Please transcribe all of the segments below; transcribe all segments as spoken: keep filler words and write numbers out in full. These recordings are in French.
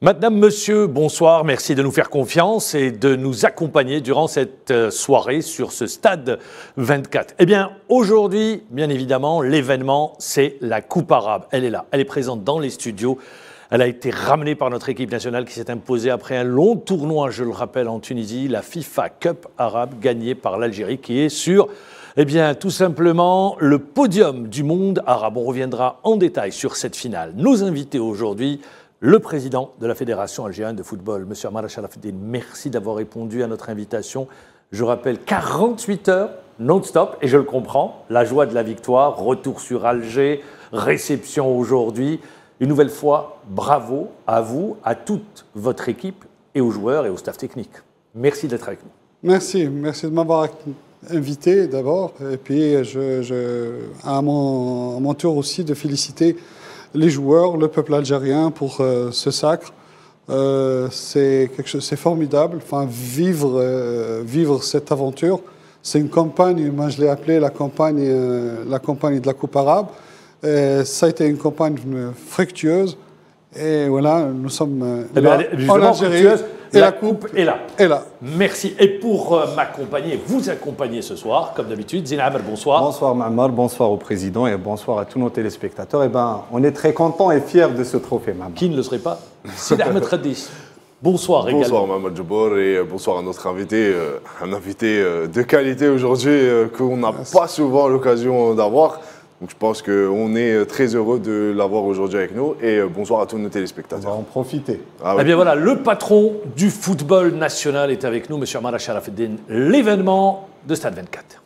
Madame, Monsieur, bonsoir, merci de nous faire confiance et de nous accompagner durant cette soirée sur ce stade vingt-quatre. Eh bien, aujourd'hui, bien évidemment, l'événement, c'est la Coupe arabe. Elle est là, elle est présente dans les studios. Elle a été ramenée par notre équipe nationale qui s'est imposée après un long tournoi, je le rappelle, en Tunisie, la FIFA Cup arabe gagnée par l'Algérie qui est sur, eh bien, tout simplement le podium du monde arabe. On reviendra en détail sur cette finale. Nos invités aujourd'hui, le président de la Fédération algérienne de football, M. Amara Sharafeddine, merci d'avoir répondu à notre invitation. Je rappelle, quarante-huit heures non-stop, et je le comprends, la joie de la victoire, retour sur Alger, réception aujourd'hui. Une nouvelle fois, bravo à vous, à toute votre équipe et aux joueurs et au staff technique. Merci d'être avec nous. Merci, merci de m'avoir invité d'abord. Et puis, je, je, à, mon, à mon tour aussi, de féliciter les joueurs, le peuple algérien pour euh, ce sacre. Euh, c'est quelque chose, c'est formidable. Enfin, vivre, euh, vivre cette aventure, c'est une campagne. Moi, je l'ai appelée la campagne, euh, la campagne de la Coupe arabe. Et ça a été une campagne fructueuse. Et voilà, nous sommes euh, eh là, bien, en Algérie. Et la, la coupe est là. est là. Merci. Et pour euh, m'accompagner, vous accompagner ce soir, comme d'habitude, Zina Amer, bonsoir. Bonsoir Mamar, bonsoir au président et bonsoir à tous nos téléspectateurs. Eh ben, on est très contents et fiers de ce trophée, Mamar. Qui ne le serait pas? Sidi Ahmed Khaddis. Bonsoir également. Bonsoir Mamad Djoubor et bonsoir à notre invité, euh, un invité euh, de qualité aujourd'hui euh, qu'on n'a pas souvent l'occasion d'avoir. Donc je pense qu'on est très heureux de l'avoir aujourd'hui avec nous et bonsoir à tous nos téléspectateurs. On va en profiter. Ah oui. Eh bien voilà, le patron du football national est avec nous, M. Amara Sharafeddine, l'événement de Stade vingt-quatre.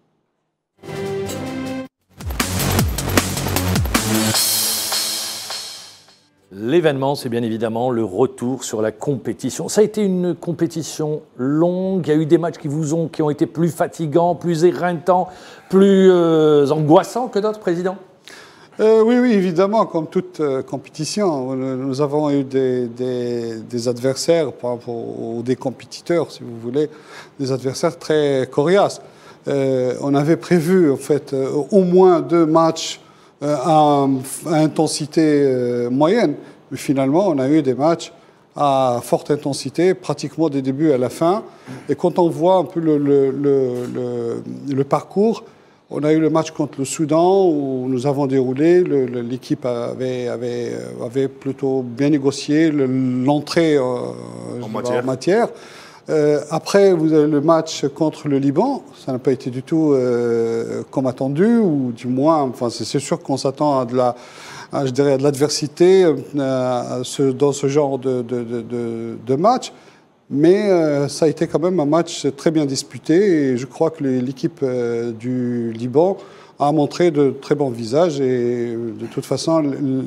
L'événement, c'est bien évidemment le retour sur la compétition. Ça a été une compétition longue. Il y a eu des matchs qui vous ont, qui ont été plus fatigants, plus éreintants, plus euh, angoissants que d'autres, Président. Euh, oui, oui, évidemment, comme toute euh, compétition, nous avons eu des, des, des adversaires, par rapport aux, des compétiteurs, si vous voulez, des adversaires très coriaces. Euh, on avait prévu, en fait, euh, au moins deux matchs à, à intensité euh, moyenne. Mais finalement, on a eu des matchs à forte intensité, pratiquement des débuts à la fin. Et quand on voit un peu le, le, le, le, le parcours, on a eu le match contre le Soudan où nous avons déroulé. L'équipe avait, avait, avait plutôt bien négocié l'entrée euh, en matière. En matière. Euh, après, vous avez le match contre le Liban. Ça n'a pas été du tout euh, comme attendu, ou du moins, enfin, c'est sûr qu'on s'attend à de la, à, je dirais, à de l'adversité euh, ce, dans ce genre de, de, de, de match. Mais euh, ça a été quand même un match très bien disputé, et je crois que l'équipe euh, du Liban a montré de très bons visages. Et de toute façon,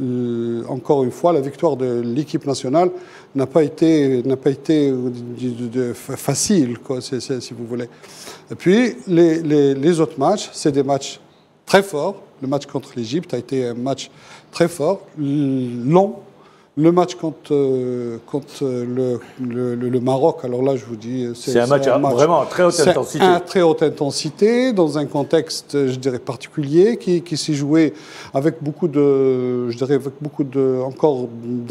encore une fois, la victoire de l'équipe nationale n'a pas été, n'a pas été de, de, de facile, quoi, c'est, c'est, si vous voulez. Et puis, les, les, les autres matchs, c'est des matchs très forts. Le match contre l'Égypte a été un match très fort, long. Le match contre, euh, contre le, le, le Maroc, alors là, je vous dis... C'est un, un match vraiment à très haute intensité. À très haute intensité, dans un contexte, je dirais, particulier, qui, qui s'est joué avec beaucoup de, je dirais, avec beaucoup de, encore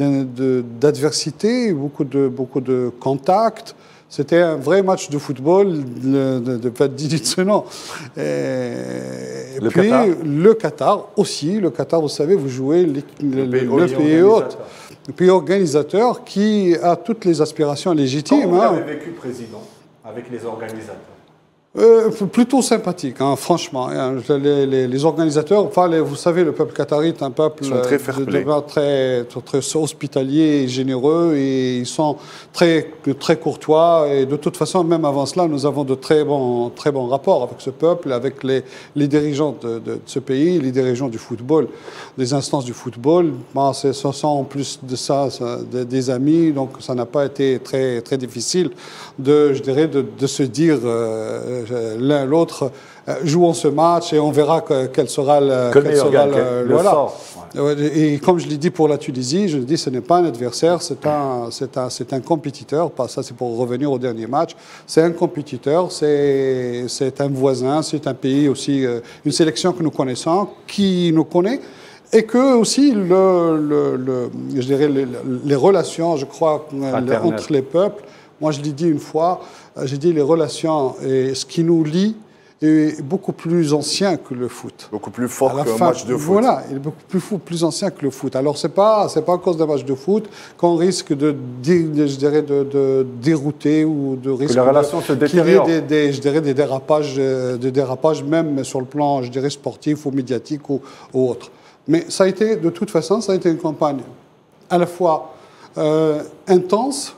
d'adversité, beaucoup de, beaucoup de contacts. C'était un vrai match de football de, de, de pas dix minutes. Et, et le puis, Qatar. le Qatar aussi. Le Qatar, vous savez, vous jouez les, le, le, pays, le pays hôte. Le pays organisateur qui a toutes les aspirations légitimes. Comment vous hein. avez vécu, Président, avec les organisateurs? Euh, plutôt sympathique, hein, franchement. Hein, les, les, les organisateurs, enfin, les, vous savez, le peuple qatari est un peuple ils sont très, de, de, de, très, très hospitalier et généreux, et ils sont très, très courtois. Et de toute façon, même avant cela, nous avons de très bons, très bons rapports avec ce peuple, avec les, les dirigeants de, de, de ce pays, les dirigeants du football, des instances du football. Bon, ce sont en plus de ça, ça des, des amis, donc ça n'a pas été très, très difficile de, je dirais, de, de se dire... Euh, l'un l'autre, jouons ce match et on verra que, quel sera le, que quel sera le, le voilà. sort. Ouais. Et comme je l'ai dit pour la Tunisie, je le dis, ce n'est pas un adversaire, c'est un, c'est un, c'est un compétiteur. Pas ça, c'est pour revenir au dernier match. C'est un compétiteur, c'est, c'est un voisin, c'est un pays aussi, une sélection que nous connaissons, qui nous connaît. Et que aussi, le, le, le, je dirais, les, les relations, je crois, entre les peuples, moi je l'ai dit une fois, j'ai dit les relations et ce qui nous lie est beaucoup plus ancien que le foot. Beaucoup plus fort qu'un fin, match de foot. Voilà, il est beaucoup plus, fou, plus ancien que le foot. Alors, ce n'est pas, c'est pas à cause d'un match de foot qu'on risque de, de, je dirais, de, de dérouter ou de risque que les relations de, se détériorent. Des, des, je dirais, des dérapages, des dérapages, même sur le plan, je dirais, sportif ou médiatique ou, ou autre. Mais ça a été, de toute façon, ça a été une campagne à la fois euh, intense,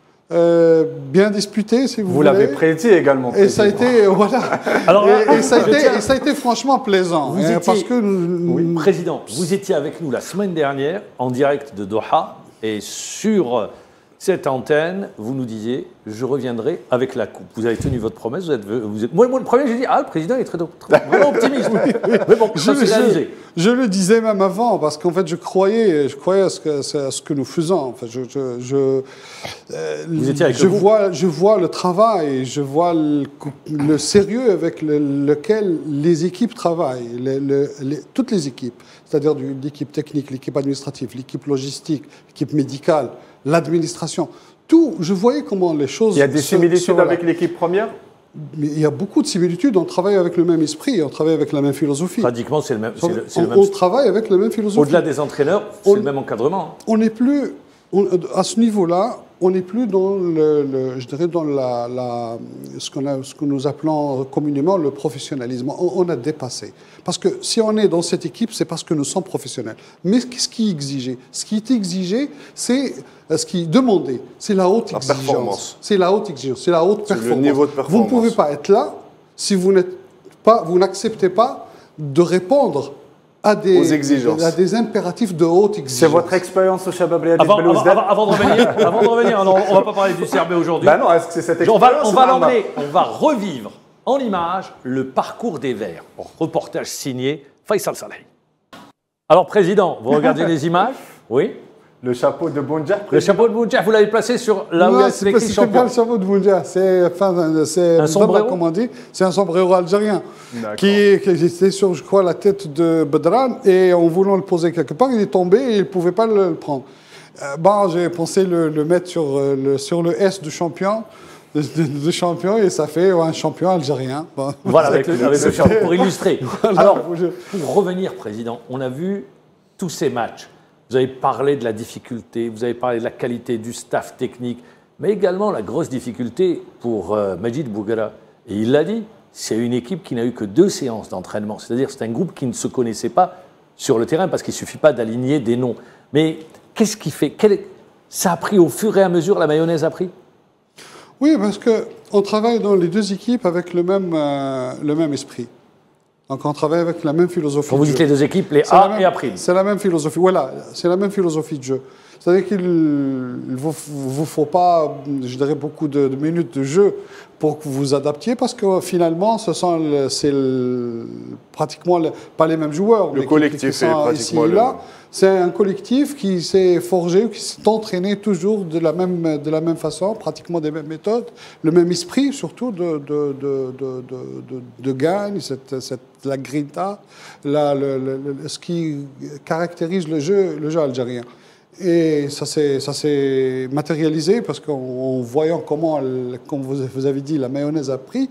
Euh, bien disputé, si vous, vous voulez. Vous l'avez prédit également. Et ça a été, voilà. Alors, et, et, ça a été, et ça a été franchement plaisant. Vous hein, étiez, parce que, oui, Président, vous étiez avec nous la semaine dernière en direct de Doha et sur cette antenne, vous nous disiez, je reviendrai avec la coupe. Vous avez tenu votre promesse. Vous êtes, vous êtes, moi, moi, le premier, j'ai dit, ah, le président est très, très vraiment optimiste. Oui, oui. Mais bon, ça s'est réalisé. Je, je le disais même avant, parce qu'en fait, je croyais, je croyais à ce que, à ce que nous faisons. Enfin, je, je, je, euh, vous étiez avec je le vois, je vois le travail, je vois le, le sérieux avec le, lequel les équipes travaillent, les, les, les, toutes les équipes, c'est-à-dire l'équipe technique, l'équipe administrative, l'équipe logistique, l'équipe médicale, l'administration. Tout, je voyais comment les choses... Il y a des similitudes avec l'équipe première ? Mais il y a beaucoup de similitudes. On travaille avec le même esprit, on travaille avec la même philosophie. Pratiquement, c'est le même. On, le, on, le même... on travaille avec la même philosophie. Au-delà des entraîneurs, c'est le même encadrement. On n'est plus, on, à ce niveau-là, on n'est plus dans le, le, je dirais dans la, la, ce, qu'on a, ce que nous appelons communément le professionnalisme. On, on a dépassé. Parce que si on est dans cette équipe, c'est parce que nous sommes professionnels. Mais qu'est-ce qui est exigé ? Ce qui est exigé, c'est ce qui est demandé, c'est la haute la exigence. C'est la haute exigence, c'est la haute performance. Le niveau de performance. Vous ne pouvez pas être là si vous n'êtes pas, vous n'acceptez pas de répondre à des, aux exigences. à des impératifs de haute exigence. C'est votre expérience au Shabab Riyad avant, avant, avant, avant de revenir, avant de revenir, non, on ne va pas parler du Serbé aujourd'hui. Ben non, est-ce que c'est cette expérience? On va, on va l'emmener, on va revivre en image le parcours des Verts. Reportage signé Faisal Saleh. Alors, Président, vous regardez les images? Oui. Le chapeau de Bounja. Le chapeau de Bounja, vous l'avez placé sur là où il y a c'est écrit champion. Pas le chapeau de Bounja, c'est enfin, un sombrero, comme on dit, c'est un sombrero algérien qui, qui était sur, je crois, la tête de Bedran et en voulant le poser quelque part, il est tombé et il ne pouvait pas le, le prendre. Euh, bon, j'ai pensé le, le mettre sur le, sur le S du champion. De, de, de champion et ça fait un champion algérien. Bon. Voilà, avec le, avec le champion pour illustrer. Voilà, alors, je... pour revenir, Président, on a vu tous ces matchs. Vous avez parlé de la difficulté, vous avez parlé de la qualité du staff technique, mais également la grosse difficulté pour euh, Majid Bouguera. Et il l'a dit, c'est une équipe qui n'a eu que deux séances d'entraînement. C'est-à-dire c'est un groupe qui ne se connaissait pas sur le terrain parce qu'il ne suffit pas d'aligner des noms. Mais qu'est-ce qui fait quel... Ça a pris au fur et à mesure, la mayonnaise a pris? Oui, parce qu'on travaille dans les deux équipes avec le même, euh, le même esprit. Donc on travaille avec la même philosophie. Quand vous de dites jeu. les deux équipes, les A même, et A prime. C'est la même philosophie. Voilà, c'est la même philosophie de jeu. C'est-à-dire qu'il ne vous, vous faut pas, je dirais, beaucoup de, de minutes de jeu pour que vous vous adaptiez, parce que finalement, ce sont le, c'est le, pratiquement le, pas les mêmes joueurs. Le mais collectif qui, qui sont est pratiquement ici et le là. même. C'est un collectif qui s'est forgé, qui s'est entraîné toujours de la même, de la même façon, pratiquement des mêmes méthodes, le même esprit surtout de, de, de, de, de, de gagne, cette, cette, la grinta, la, le, le, ce qui caractérise le jeu, le jeu algérien. Et ça s'est matérialisé parce qu'en voyant comment, comme vous avez dit, la mayonnaise a pris,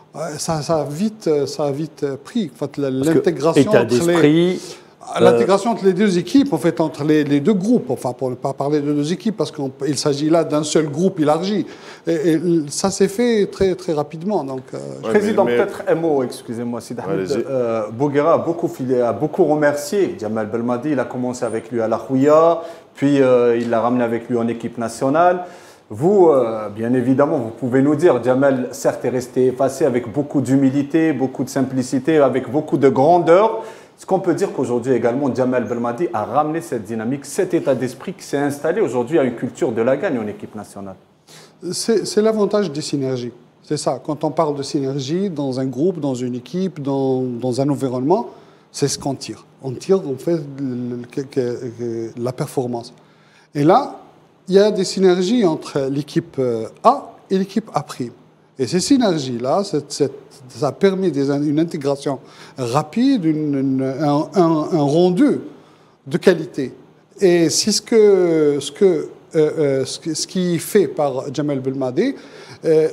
ça, ça, a, vite, ça a vite pris. En fait, l'intégration entre les... L'intégration entre les deux équipes, en fait, entre les, les deux groupes, enfin, pour ne pas parler de deux équipes, parce qu'il s'agit là d'un seul groupe élargi. Et, et ça s'est fait très, très rapidement. Donc, euh, ouais, Président, mais... peut-être un mot, excusez-moi, Sid Ahmed. Euh, Bouguera a beaucoup, filé, a beaucoup remercié Djamal Belmadi. Il a commencé avec lui à la Khouya, puis euh, il l'a ramené avec lui en équipe nationale. Vous, euh, bien évidemment, vous pouvez nous dire, Djamal, certes, est resté effacé avec beaucoup d'humilité, beaucoup de simplicité, avec beaucoup de grandeur. Est-ce qu'on peut dire qu'aujourd'hui également, Djamal Belmadi a ramené cette dynamique, cet état d'esprit qui s'est installé aujourd'hui à une culture de la gagne en équipe nationale? C'est l'avantage des synergies. C'est ça. Quand on parle de synergie dans un groupe, dans une équipe, dans, dans un environnement, c'est ce qu'on tire. On tire, on fait le, le, le, la performance. Et là, il y a des synergies entre l'équipe A et l'équipe A'. Et ces synergies-là, cette, cette, ça a permis des, une intégration rapide, une, une, un, un, un rendu de qualité. Et c'est ce que ce que euh, euh, ce, ce qui est fait par Jamal Belmadi, euh,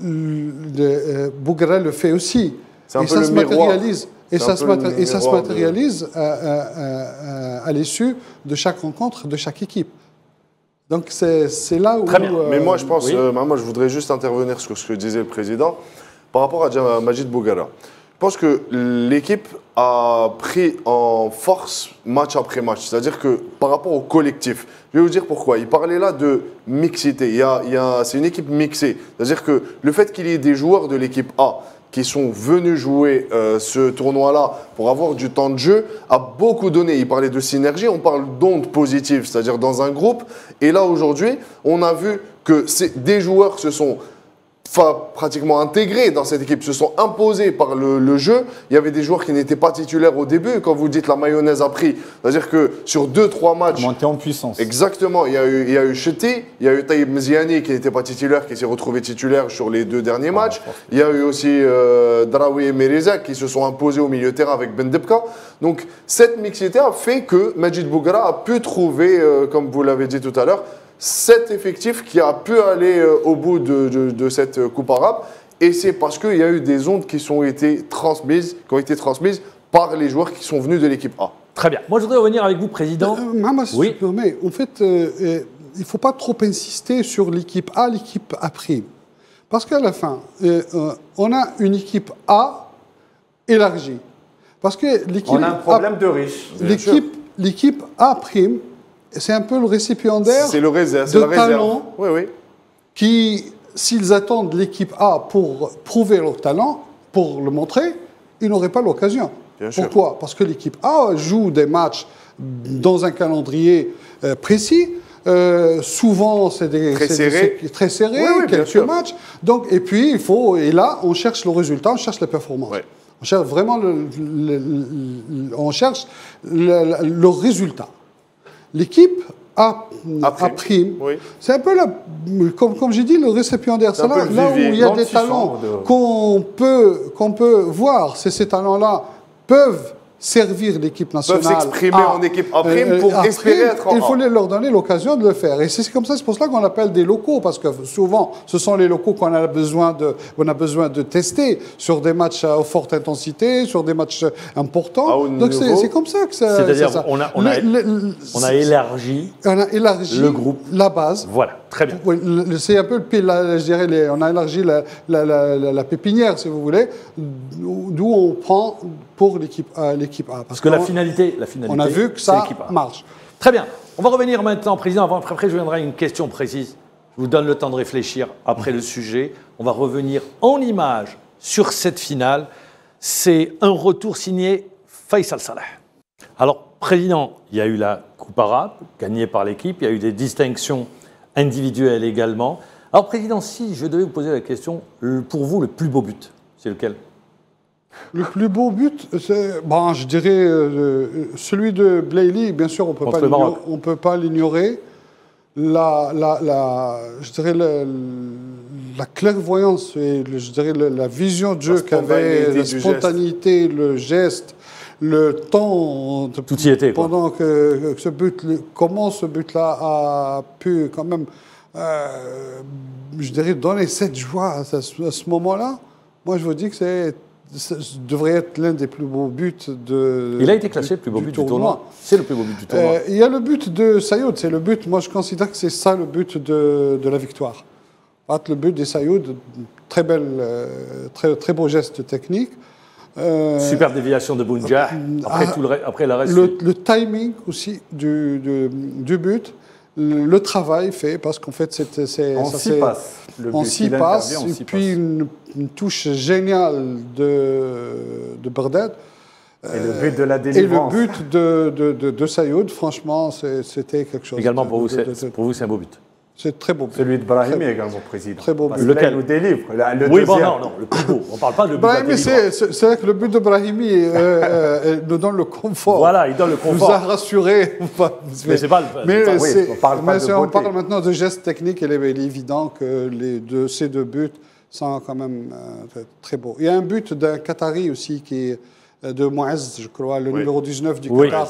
euh, Bouguera le fait aussi. C'est un et peu ça le se miroir. matérialise. Et ça, se maté- et ça se miroir matérialise de... à, à, à, à l'issue de chaque rencontre, de chaque équipe. Donc c'est là où... Très bien. Euh, Mais moi, je pense, oui. euh, moi, je voudrais juste intervenir sur ce que disait le président par rapport à Majid Bouguera. Je pense que l'équipe a pris en force match après match. C'est-à-dire que par rapport au collectif, je vais vous dire pourquoi. Il parlait là de mixité. Il y a, il y a, c'est une équipe mixée. C'est-à-dire que le fait qu'il y ait des joueurs de l'équipe A qui sont venus jouer euh, ce tournoi-là pour avoir du temps de jeu, a beaucoup donné. Il parlait de synergie, on parle d'ondes positives, c'est-à-dire dans un groupe. Et là, aujourd'hui, on a vu que des joueurs se sont pratiquement intégrés dans cette équipe, se sont imposés par le, le jeu. Il y avait des joueurs qui n'étaient pas titulaires au début. Quand vous dites la mayonnaise a pris, c'est-à-dire que sur deux trois matchs... Monter en puissance. Exactement. Il y a eu, il y a eu Cheti, il y a eu Taïb Mziani qui n'était pas titulaire, qui s'est retrouvé titulaire sur les deux derniers ah, matchs. Il y a eu aussi euh, Draoui et Mereza qui se sont imposés au milieu de terrain avec Ben Debka. Donc cette mixité a fait que Majid Bouguera a pu trouver, euh, comme vous l'avez dit tout à l'heure, cet effectif qui a pu aller euh, au bout de, de, de cette euh, Coupe arabe. Et c'est parce qu'il y a eu des ondes qui, sont été transmises, qui ont été transmises par les joueurs qui sont venus de l'équipe A. Très bien. Moi, je voudrais revenir avec vous, Président. Euh, Maman, si oui. tu permets, en fait, euh, euh, il ne faut pas trop insister sur l'équipe A, l'équipe A'. Parce qu'à la fin, euh, euh, on a une équipe A élargie. Parce que l'équipe on a un problème A, de riches. L'équipe A', c'est un peu le récipiendaire c'est le réserve, de la réserve. talents oui, oui. qui, s'ils attendent l'équipe A pour prouver leur talent, pour le montrer, ils n'auraient pas l'occasion. Pourquoi? Parce que l'équipe A joue des matchs dans un calendrier euh, précis. Euh, souvent, c'est des très serré, très serré oui, oui, quelques matchs. Donc, et puis, il faut, et là, on cherche le résultat, on cherche les performances. Ouais. On cherche vraiment le, le, le, on cherche le, le résultat. L'équipe A', A prime, oui. C'est un peu, la, comme, comme j'ai dit, le récipiendaire. C'est là, là où il y a des talents de... qu'on peut, qu'on peut voir. C'est ces talents-là peuvent servir l'équipe nationale. Peuvent s'exprimer en équipe A prime pour euh, espérer être en Il faut leur donner l'occasion de le faire. Et c'est comme ça, c'est pour cela qu'on appelle des locaux, parce que souvent, ce sont les locaux qu'on a besoin de, on a besoin de tester sur des matchs à forte intensité, sur des matchs importants. Donc c'est comme ça que ça. C'est-à-dire, on a, on, a, le, le, on a élargi. On a élargi le groupe, la base. Voilà, très bien. C'est un peu le pile, je dirais, les, on a élargi la, la, la, la, la pépinière, si vous voulez, d'où on prend pour l'équipe A. Parce, Parce que la finalité, la finalité, on a vu que ça marche. Très bien. On va revenir maintenant, Président. Avant, après, je viendrai à une question précise. Je vous donne le temps de réfléchir après le sujet. On va revenir en images sur cette finale. C'est un retour signé Faisal Saleh. Alors, Président, il y a eu la Coupe arabe gagnée par l'équipe. Il y a eu des distinctions individuelles également. Alors, Président, si je devais vous poser la question, pour vous, le plus beau but, c'est lequel ? Le plus beau but, c'est, bon, je dirais euh, celui de Blaili. Bien sûr, on ne peut pas l'ignorer. La, la, la, je dirais la, la clairvoyance et le, je dirais la, la vision de jeu qu'avait, la spontanéité, le geste, le temps. Tout y était. Quoi. Pendant que, que ce but, comment ce but-là a pu quand même, euh, je dirais, donner cette joie à ce, à ce moment-là. Moi, je vous dis que c'est ça devrait être l'un des plus beaux buts de. Il a été classé le plus beau but du tournoi. C'est le plus beau but du tournoi. Euh, il y a le but de Sayoud, c'est le but. Moi, je considère que c'est ça le but de, de la victoire. Le but de Sayoud, très belle, euh, très très beau geste technique. Euh, Super déviation de Bounjah. Après, tout le, après la reste. Le, le timing aussi du, du, du but. Le travail fait, parce qu'en fait, c'est... On s'y passe. On s'y passe, et puis une, une touche géniale de, de Bardad. Et euh, le but de la délivrance. Et le but de, de, de, de Sayoud, franchement, c'était quelque chose... Également, de, pour, de, vous, pour vous, c'est un beau but. C'est très beau but. Celui de Brahimi également, président. Très beau but. Lequel il nous délivre. Le oui, bon, non, non, le plus beau. On ne parle pas de but Brahimi, c'est vrai que le but de Brahimi euh, euh, nous donne le confort. Voilà, il donne le confort. Nous a rassurés. mais c'est pas le... Mais, pas, oui, on parle, pas mais de si on parle maintenant de gestes techniques, il est, il est évident que les deux, ces deux buts sont quand même euh, très beaux. Il y a un but d'un Qatari aussi, qui est de Mouaz, je crois, le oui. numéro dix-neuf du oui. Qatar.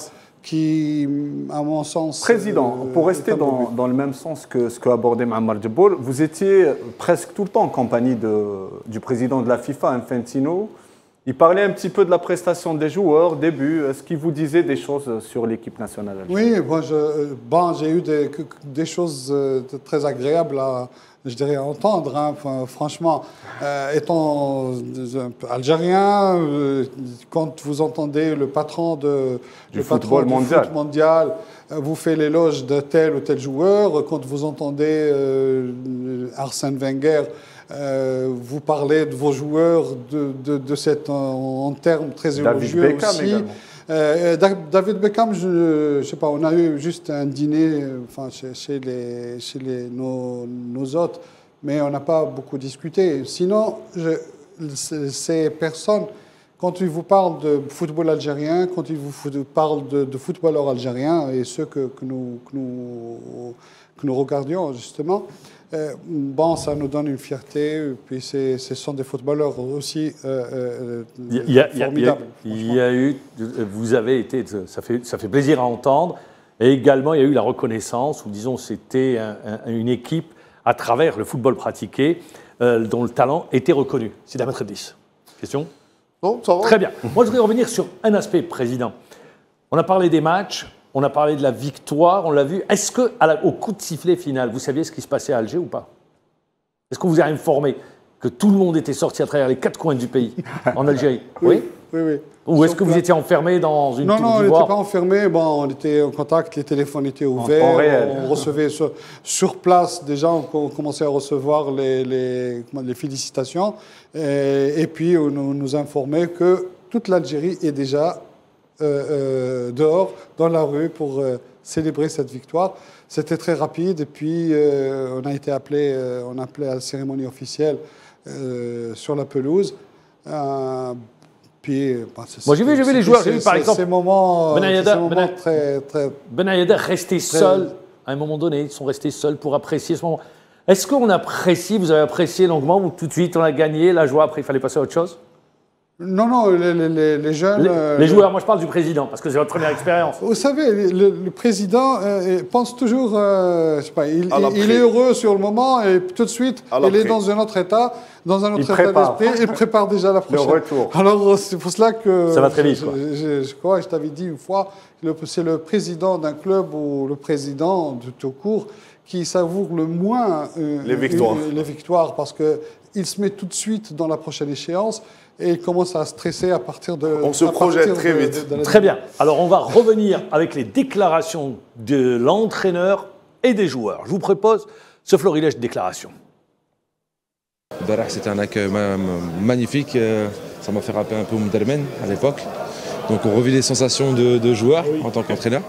qui, à mon sens... Président, euh, pour rester dans, dans le même sens que ce qu'a abordé Mohamed Djiboul, vous étiez presque tout le temps en compagnie de, du président de la FIFA, Infantino. Il parlait un petit peu de la prestation des joueurs, des buts. Est-ce qu'il vous disait des choses sur l'équipe nationale algérienne? Oui, moi, je, bon, j'ai eu des, des choses très agréables à, je dirais, à entendre. Hein. Enfin, franchement, euh, étant algérien, euh, quand vous entendez le patron de, du le football patron mondial, du foot mondial vous fait l'éloge de tel ou tel joueur, quand vous entendez euh, Arsène Wenger, Euh, vous parlez de vos joueurs de, de, de cette, en, en termes très élogieux David Beckham aussi. Également. Euh, David Beckham, je ne sais pas, on a eu juste un dîner enfin, chez, chez, les, chez les, nos, nos hôtes, mais on n'a pas beaucoup discuté. Sinon, je, ces personnes, quand ils vous parlent de football algérien, quand ils vous parlent de, de footballeurs algériens, et ceux que, que, nous, que, nous, que nous regardions justement, Euh, bon, ça nous donne une fierté, et puis ce sont des footballeurs aussi euh, euh, il y a, formidables. Il y, a, il y a eu, vous avez été, ça fait, ça fait plaisir à entendre, et également il y a eu la reconnaissance, ou disons c'était un, un, une équipe à travers le football pratiqué euh, dont le talent était reconnu. C'est Ahmed Redis. Question? Non, ça va. Très bien. Moi je voudrais revenir sur un aspect, Président. On a parlé des matchs. On a parlé de la victoire, on l'a vu. Est-ce qu'au coup de sifflet final, vous saviez ce qui se passait à Alger ou pas? Est-ce qu'on vous a informé que tout le monde était sorti à travers les quatre coins du pays, en Algérie? Oui, oui, oui. Ou est-ce que vous étiez enfermé dans une Non, tour non, on d'ivoire? n'était pas enfermé. Bon, on était en contact, les téléphones étaient ouverts. On recevait sur, sur place, déjà, on commençait à recevoir les, les, les félicitations. Et, et puis, on nous informait que toute l'Algérie est déjà Euh, euh, dehors, dans la rue, pour euh, célébrer cette victoire. C'était très rapide et puis euh, on a été appelé, euh, on a appelé à la cérémonie officielle euh, sur la pelouse. Euh, puis, bah, Moi j'ai vu, j'ai vu les joueurs, j'ai vu par exemple ces moments, Ben Ayada, ces moments ben, très, très... Ben Ayada resté seul, à un moment donné, ils sont restés seuls pour apprécier ce moment. Est-ce qu'on apprécie, vous avez apprécié longuement, ou tout de suite on a gagné, la joie, après il fallait passer à autre chose? Non, non, les, les, les jeunes... Les, les joueurs, moi je parle du président, parce que c'est votre première expérience. Vous savez, le, le président euh, pense toujours, euh, je sais pas, il, il, il est heureux sur le moment et tout de suite, il est dans un autre état, dans un autre il état d'esprit, il prépare déjà la prochaine. Le retour. Alors c'est pour cela que... Ça va très vite, je, quoi. Je, je, je crois, je t'avais dit une fois, c'est le président d'un club ou le président de tout court qui savoure le moins euh, les victoires, euh, les victoires parce qu'il se met tout de suite dans la prochaine échéance. Et il commence à stresser à partir de... On se projette très de, vite. de, de très bien. Alors, on va revenir avec les déclarations de l'entraîneur et des joueurs. Je vous propose ce florilège de déclarations. C'était un accueil magnifique. Ça m'a fait rappeler un peu Mdermen à l'époque. Donc, on revit les sensations de, de joueurs en tant qu'entraîneur.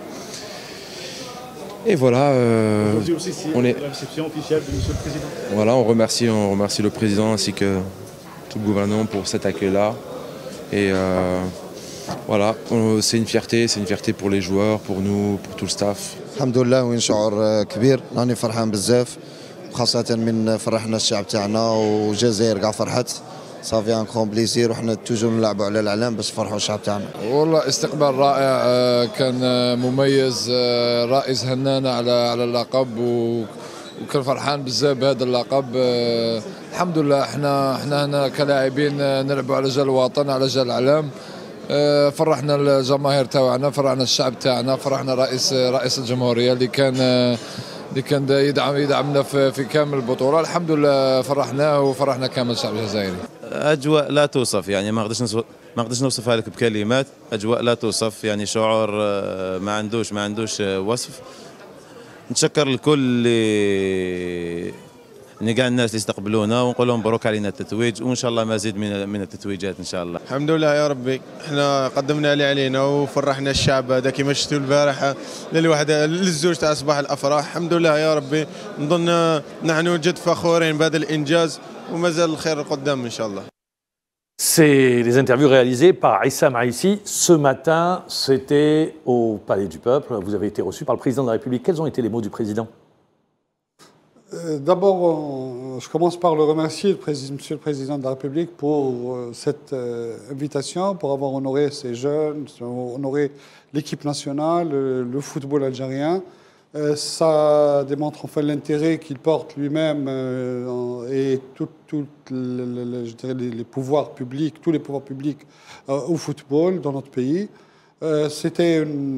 Et voilà, euh, aussi, si on est la réception officielle de Monsieur le Président. Voilà, on remercie, on remercie le président ainsi que tout le gouvernement pour cet accueil-là. Et euh, voilà, c'est une fierté, c'est une fierté pour les joueurs, pour nous, pour tout le staff. Alhamdoulilah, وين شعور كبير، راني فرحان بزاف، خاصة من فرحنا الشعب تاعنا والجزائر كاع فرحت. صافي ان كون بليزير وحنا توجور نلعبوا على الاعلام باش نفرحوا الشعب تاعنا. والله استقبال رائع، كان مميز، رئيس هنانا على على اللقب وكان فرحان بزاف بهذا اللقب. الحمد لله احنا احنا هنا كلاعبين نلعبوا على جال الوطن، على جال الاعلام. فرحنا الجماهير تاعنا، فرحنا الشعب تاعنا، فرحنا رئيس رئيس الجمهوريه اللي كان اللي كان يدعم يدعمنا في في كامل البطوله. الحمد لله فرحناه وفرحنا كامل الشعب الجزائري. اجواء لا توصف، يعني ما نقدرش نوصف ما نقدرش نوصفها لك بكلمات. اجواء لا توصف، يعني شعور ما عندوش ما عندوش وصف. نتشكر الكل اللي يعني كاع الناس اللي استقبلونا ونقول لهم مبروك علينا التتويج، وان شاء الله مزيد من من التتويجات ان شاء الله. الحمد لله يا ربي، احنا قدمنا اللي علينا وفرحنا الشعب هذا كما شفتوا البارحه للواحد للزوج تاع صباح الافراح. الحمد لله يا ربي، نظن نحن جد فخورين بهذا الانجاز ومازال الخير قدام ان شاء الله. C'est les interviews réalisées par Issam Aïssi. Ce matin, c'était au Palais du Peuple. Vous avez été reçu par le président de la République. Quels ont été les mots du président ? Euh, D'abord, on- je commence par le remercier, le président, Monsieur le Président de la République, pour euh, cette euh, invitation, pour avoir honoré ces jeunes, honoré l'équipe nationale, le, le football algérien. Euh, ça démontre enfin l'intérêt qu'il porte lui-même euh, en- et tout, tout le- le- le- je dirais les, les pouvoirs publics, tous les pouvoirs publics euh, au football dans notre pays. Euh, C'était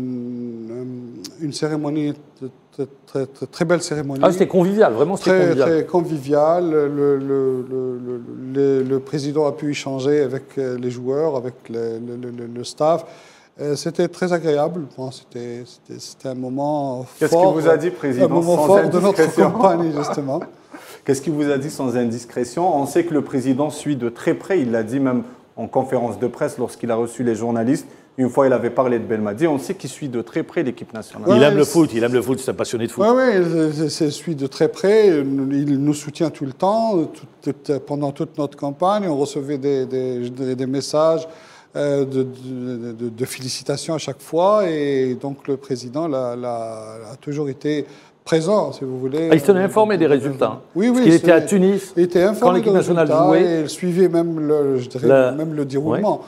une, une cérémonie, très, très, très, très belle cérémonie. Ah, c'était convivial, vraiment c'était Très, convivial. très convivial. Le, le, le, le, le- le président a pu échanger avec les joueurs, avec le, le, le, le staff. Euh, C'était très agréable. Bon, C'était c'était- c'était un moment fort. Qu'est-ce qu'il vous a dit, Président, Un moment sans fort de notre indiscrétion campagne, justement. Qu'est-ce qu'il vous a dit sans indiscrétion? On sait que le Président suit de très près, il l'a dit même en conférence de presse lorsqu'il a reçu les journalistes. Une fois, il avait parlé de Belmadi. On sait qu'il suit de très près l'équipe nationale. Il Ouais, aime le c'est- foot, il aime le foot, c'est un passionné de foot. Oui, oui, c'est suit de très près. Il nous soutient tout le temps, tout- tout- pendant toute notre campagne. On recevait des, des, je dirais des messages euh, de, de, de- de félicitations à chaque fois. Et donc, le président l'a- l'a- a toujours été présent, si vous voulez. Ah, il se tenait informé des résultats. Oui, oui. Parce qu'il était à c'est- Tunis, Il était quand informé l'équipe des nationale résultats jouait. et il suivait même le, je dirais, La- même le déroulement.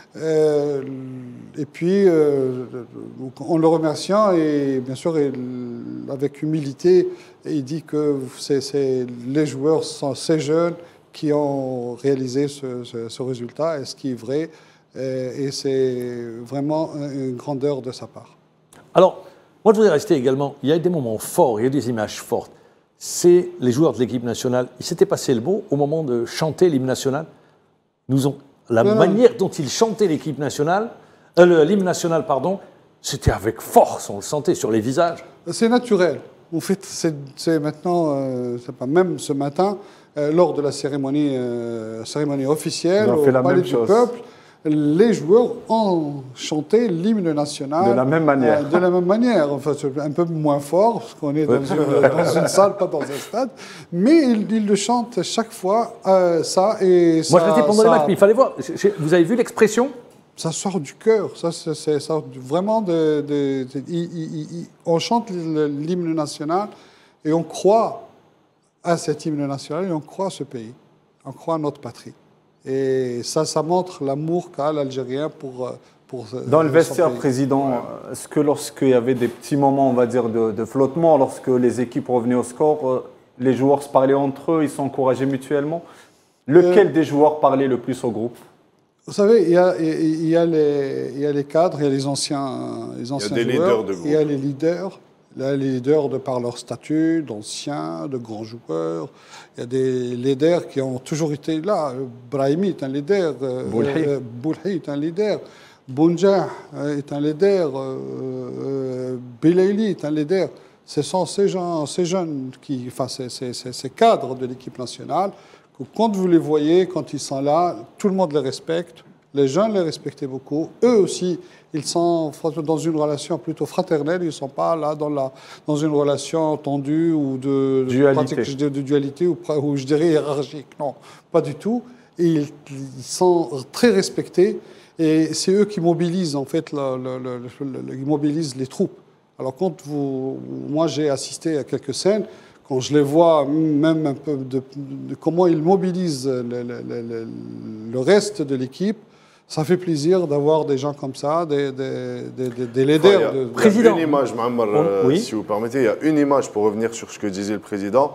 Euh, et puis, euh, donc, en le remerciant, et bien sûr, il- avec humilité, il dit que c'est c'est- les joueurs sont ces jeunes qui ont réalisé ce, ce- ce résultat, et ce qui est vrai, euh, et c'est vraiment une grandeur de sa part. Alors, moi, je voudrais rester également. Il y a des moments forts, il y a des images fortes. C'est les joueurs de l'équipe nationale. Il s'était passé le mot au moment de chanter l'hymne national. Nous ont, la Non, non. manière dont ils chantaient l'équipe nationale, euh, le- l'hymne national, pardon, c'était avec force. On le sentait sur les visages. C'est naturel. En fait, c'est c'est maintenant, euh, c'est pas même ce matin, euh, lors de la cérémonie, euh, cérémonie officielle Ils ont au fait la Palais même du chose. Peuple, les joueurs ont chanté l'hymne national De la même manière. euh, de la même manière. Enfin, c'est un peu moins fort parce qu'on est dans, une, dans une salle, pas dans un stade, mais ils, ils le chantent chaque fois euh, ça et Moi, ça, je l'étais pendant ça- les matchs, mais il fallait voir. Je- je- Vous avez vu l'expression? ça sort du cœur, ça, c'est, c'est- ça sort du- vraiment de... de- de- il- il- il- on chante le- l'hymne national et on croit à cet hymne national et on croit à ce pays, on croit à notre patrie. Et ça, ça montre l'amour qu'a l'Algérien pour... euh, pour euh, Dans le son vestiaire, pays. Président, est-ce que lorsqu'il y avait des petits moments, on va dire, de, de flottement, lorsque les équipes revenaient au score, euh, les joueurs se parlaient entre eux, ils s'encourageaient mutuellement? Lequel Euh, des joueurs parlait le plus au groupe? Vous savez, il y, a, il, y a les, il y a les cadres, il y a les anciens, les anciens des joueurs, leaders de groupe. il y a les leaders. Il y a les leaders de par leur statut, d'anciens, de grands joueurs. Il y a des leaders qui ont toujours été là. Brahimi est un leader. euh, Boulhi. euh, Boulhi est un leader. Bounjah euh, est un leader. Euh, euh, Belaili est un leader. Ce sont ces gens, ces jeunes, qui, enfin, ces, ces- ces- ces cadres de l'équipe nationale, que quand vous les voyez, quand ils sont là, tout le monde les respecte. Les jeunes les respectaient beaucoup. Eux aussi, ils sont dans une relation plutôt fraternelle. Ils ne sont pas là dans, la, dans une relation tendue ou de, de Dualité. pratique, je dirais, de dualité ou, pra- ou je dirais hiérarchique. Non, pas du tout. Et ils, ils sont très respectés. Et c'est eux qui mobilisent, en fait, le, le- le- le- le- ils mobilisent les troupes. Alors, quand vous, moi, j'ai assisté à quelques scènes, quand je les vois, même un peu de, de comment ils mobilisent le, le- le- le- le reste de l'équipe, ça fait plaisir d'avoir des gens comme ça, des, des, des, des- des leaders. Il y a- de- de- Président. Il y a une image, Mohamed, euh, Oui. si vous permettez, il y a une image pour revenir sur ce que disait le président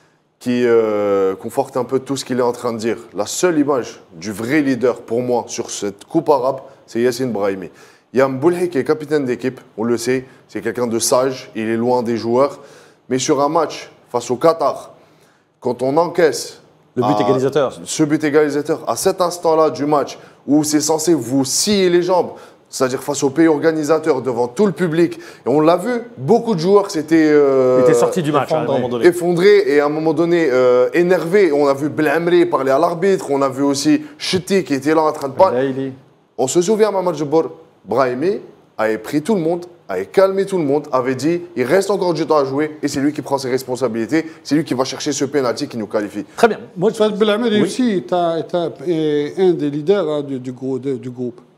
qui euh, conforte un peu tout ce qu'il est en train de dire. La seule image du vrai leader pour moi sur cette coupe arabe, c'est Yassine Brahimi. Il y a Mboulhi qui est capitaine d'équipe, on le sait, c'est quelqu'un de sage, il est loin des joueurs. Mais sur un match face au Qatar, quand on encaisse Le but à- égalisateur. ce but égalisateur, à cet instant-là du match, où c'est censé vous scier les jambes, c'est-à-dire face au pays organisateur, devant tout le public, et on l'a vu, beaucoup de joueurs s'étaient euh, Il était sorti du match hein, à un moment donné. effondrés et à un moment donné euh, énervés. On a vu Blamri parler à l'arbitre, on a vu aussi Chiti qui était là en train de parler. Laïli. On se souvient, Mamadou Jabbar, Brahimi avait pris tout le monde, avait calmé tout le monde, avait dit il reste encore du temps à jouer et c'est lui qui prend ses responsabilités, c'est lui qui va chercher ce penalty qui nous qualifie. Très bien. Moi, je- Fad Belhamid Oui. aussi est un, est un- est un des leaders hein, du, du grou- de- du groupe.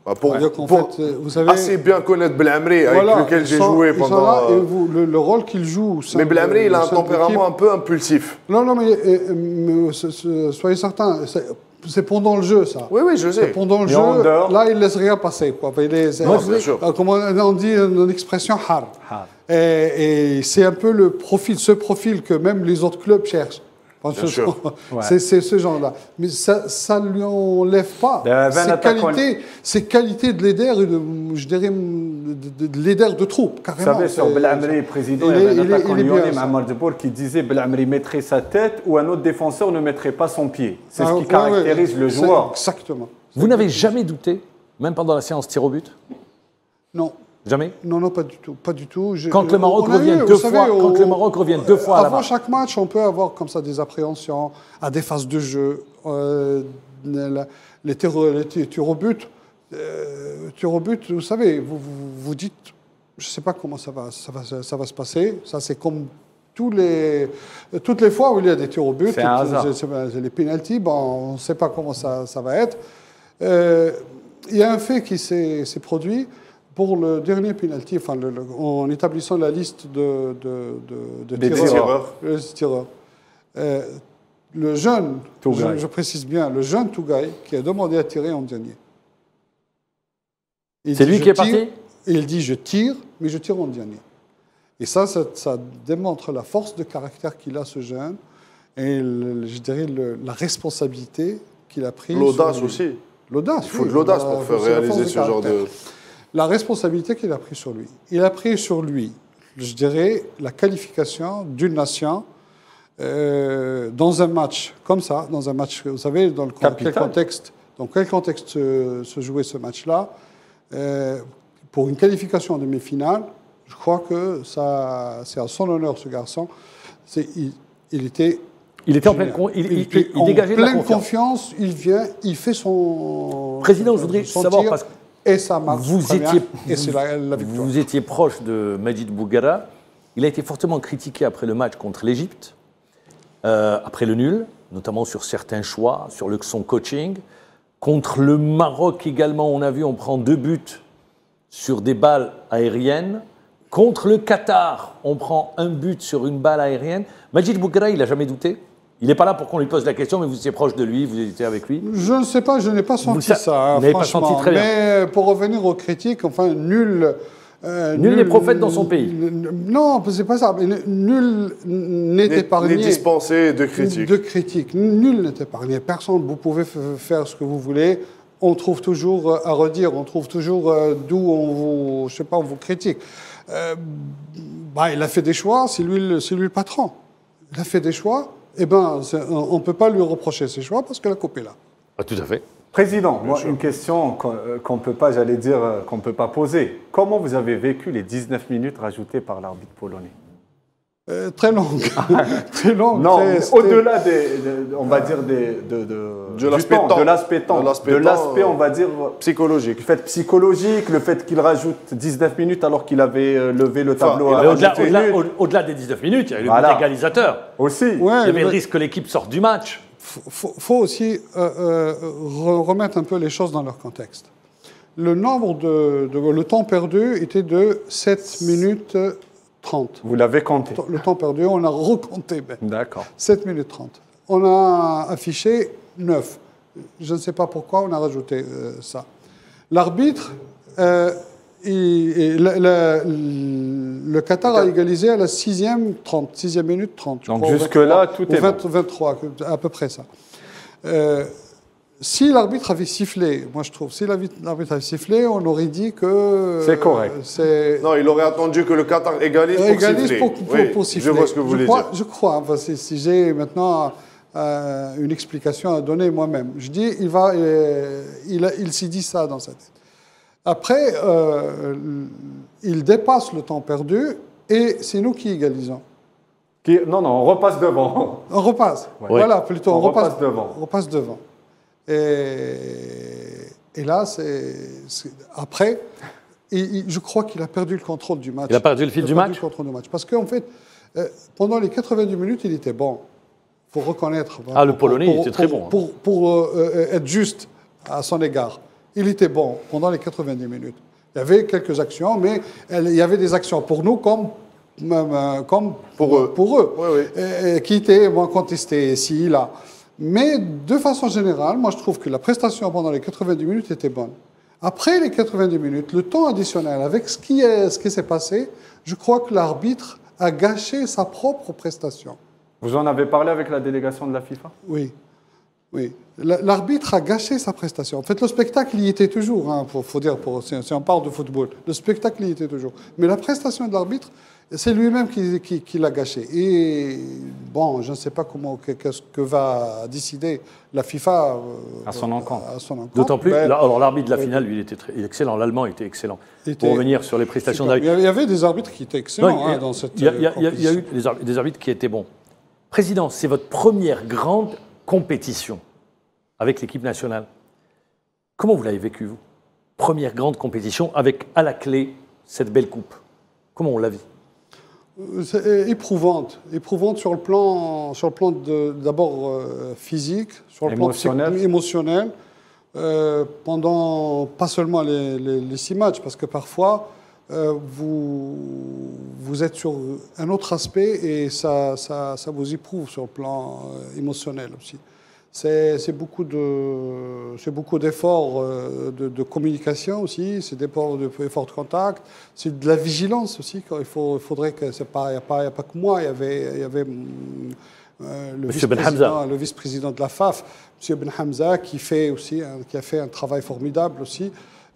Bah, pour, pour, pour fait, vous savez, assez bien connaître Belhamri, voilà, avec lequel j'ai sont, joué ils pendant... Sont là, et vous, le, le rôle qu'il joue... Mais Belhamri, il a un tempérament un peu impulsif. Non, non, mais, et, mais soyez certains, c'est pendant le jeu, ça. Oui, oui, je sais. Pendant le et jeu, là, il ne laisse rien passer. Quoi. Il est, non, bien sûr. Comme on dit une expression, har. Et, et c'est un peu le profil, ce profil que même les autres clubs cherchent. C'est ce genre-là. Mais ça ne lui enlève pas ses qualités, ses qualités de leader, je dirais de, de leader de troupe, carrément. Vous savez, sur Belhamri, président, il y avait un attaquant lyonnais, Mohamed Debour, qui disait Belhamri mettrait sa tête ou un autre défenseur ne mettrait pas son pied. C'est ah, ce qui ouais, caractérise ouais, le joueur. Exactement. Vous n'avez jamais douté, même pendant la séance tir au but? Non. Jamais? Non, non, pas du tout. Pas du tout. Je, quand le Maroc revient deux fois, savez, quand au, le Maroc revient deux fois avant chaque match, on peut avoir comme ça des appréhensions à des phases de jeu, euh, les tirs au but. Euh, tirs au but, vous savez, vous, vous, vous dites, je ne sais pas comment ça va, ça va, ça va se passer. Ça, c'est comme tous les, toutes les fois où il y a des tirs au but. C'est un hasard. Les pénaltys, bon, on ne sait pas comment ça, ça va être. Euh, il y a un fait qui s'est produit. Pour le dernier penalty, enfin, le, le, en établissant la liste de, de, de, de tireurs, tireurs. tireurs euh, le jeune, je, je précise bien, le jeune Tougaï qui a demandé à tirer en dernier. C'est lui qui est parti? Et il dit je tire, mais je tire en dernier. Et ça, ça, ça démontre la force de caractère qu'il a, ce jeune, et le, je dirais le, la responsabilité qu'il a prise. L'audace aussi. L'audace. Il faut oui, de l'audace pour faire réaliser ce genre de... La responsabilité qu'il a prise sur lui. Il a pris sur lui, je dirais, la qualification d'une nation euh, dans un match comme ça, dans un match, vous savez, dans le quel contexte, dans quel contexte se, se jouait ce match-là, euh, pour une qualification en demi-finale. Je crois que ça, c'est à son honneur, ce garçon. Il, il était. Il était en pleine, il, il, il, il dégageait en pleine de la confiance. confiance. Il vient, il fait son. Président, je voudrais savoir tir, parce que. Et ça marche. Vous étiez, et c'est la, la victoire. Vous étiez proche de Majid Bouguera. Il a été fortement critiqué après le match contre l'Égypte, euh, après le nul, notamment sur certains choix, sur le, son coaching. Contre le Maroc également, on a vu, on prend deux buts sur des balles aériennes. Contre le Qatar, on prend un but sur une balle aérienne. Majid Bouguera, il n'a jamais douté? Il n'est pas là pour qu'on lui pose la question, mais vous étiez proche de lui, vous étiez avec lui? Je ne sais pas, je n'ai pas senti vous, ça, hein, vous n'avez pas senti très bien. Mais pour revenir aux critiques, enfin, nul... Euh, nul n'est prophète dans son pays. Non, c'est pas ça. Nul n'est épargné. N'est dispensé de critiques. De critiques. Nul n'est épargné. Personne, vous pouvez faire ce que vous voulez. On trouve toujours à redire, on trouve toujours d'où on vous, je sais pas, on vous critique. Euh, bah, il a fait des choix, c'est lui, c'est lui le patron. Il a fait des choix. Eh ben, on ne peut pas lui reprocher ses choix parce que la coupe est là. Ah, tout à fait. Président, moi, une question qu'on ne peut pas, j'allais dire, qu'on ne peut pas poser. Comment vous avez vécu les dix-neuf minutes rajoutées par l'arbitre polonais? euh, Très longue. Très longue. Non, au-delà des, de, on va dire, des, de, de, de l'aspect temps. De l'aspect temps. De l'aspect, on va dire, psychologique. Le fait psychologique, le fait qu'il rajoute dix-neuf minutes alors qu'il avait levé le tableau enfin, à au-delà, au-delà, au-delà des dix-neuf minutes, il y a eu voilà. le égalisateur. Aussi. Ouais, il y avait le risque que l'équipe sorte du match. Il faut, faut aussi euh, euh, remettre un peu les choses dans leur contexte. Le nombre de, de le temps perdu était de sept minutes trente. Vous l'avez compté? Le temps perdu, on a recompté. Ben. D'accord. sept minutes trente. On a affiché neuf. Je ne sais pas pourquoi on a rajouté euh, ça. L'arbitre, euh, il, le, le, le Qatar a égalisé à la sixième trente, sixième minute trente. Donc jusque-là, tout est vingt, vingt-trois, à peu près ça. Euh, si l'arbitre avait sifflé, moi je trouve, si l'arbitre avait sifflé, on aurait dit que... C'est correct. C'est... Non, il aurait attendu que le Qatar égalise pour égalise siffler. Pour, pour, oui, pour siffler. Je vois ce que vous je voulez crois, dire. Je crois, enfin, si, si j'ai maintenant euh, une explication à donner moi-même. Je dis, il, va, euh, il, il s'est dit ça dans sa tête. Après, euh, il dépasse le temps perdu et c'est nous qui égalisons. Qui, non, non, on repasse devant. On repasse. Ouais. Voilà, plutôt, on, on repasse, repasse devant. On repasse devant. Et, et là, c'est, c'est après, il, il, je crois qu'il a perdu le contrôle du match. Il a perdu le fil il a du perdu match. Le contrôle du match. Parce qu'en fait, euh, pendant les quatre-vingt-dix minutes, il était bon. Il faut reconnaître. Ah, le Polonais, pour, il était très bon. Pour, pour, pour euh, être juste à son égard. il était bon pendant les quatre-vingt-dix minutes. Il y avait quelques actions, mais il y avait des actions pour nous comme, comme pour eux, pour eux oui, oui. Et, et, qui étaient moins contestées ici, là. Mais de façon générale, moi je trouve que la prestation pendant les quatre-vingt-dix minutes était bonne. Après les quatre-vingt-dix minutes, le temps additionnel, avec ce qui est, ce qui s'est passé, je crois que l'arbitre a gâché sa propre prestation. Vous en avez parlé avec la délégation de la FIFA? Oui. Oui. L'arbitre a gâché sa prestation. En fait, le spectacle y était toujours, hein, faut, faut dire, pour, si on parle de football. Le spectacle y était toujours. Mais la prestation de l'arbitre, c'est lui-même qui, qui, qui l'a gâché. Et bon, je ne sais pas comment, qu'est-ce que va décider la FIFA euh, à son encontre. D'autant plus, ben, alors l'arbitre de la finale, lui, il était très, excellent. L'Allemand était excellent. Était, pour revenir sur les prestations d'arbitre. Il y avait des arbitres qui étaient excellents non, hein, dans cette Il y a, il y a, il y a, il y a eu des arbitres, des arbitres qui étaient bons. Président, c'est votre première grande compétition avec l'équipe nationale. Comment vous l'avez vécu, vous? Première grande compétition avec, à la clé, cette belle coupe. Comment on l'a vit? C'est éprouvante. Éprouvante sur le plan, sur le plan d'abord euh, physique, sur le émotionnel. plan émotionnel, euh, pendant pas seulement les, les, les six matchs, parce que parfois, euh, vous, vous êtes sur un autre aspect et ça, ça, ça vous éprouve sur le plan euh, émotionnel aussi. C'est beaucoup de, c'est beaucoup d'efforts de, de communication aussi, c'est d'efforts de, de contact, c'est de la vigilance aussi. Quand il, faut, il faudrait que c'est pas, il n'y a pas, il y a pas que moi, il y avait, il y avait euh, le vice-président, le vice-président de la F A F, M. Ben Hamza, qui fait aussi, qui a fait un travail formidable aussi.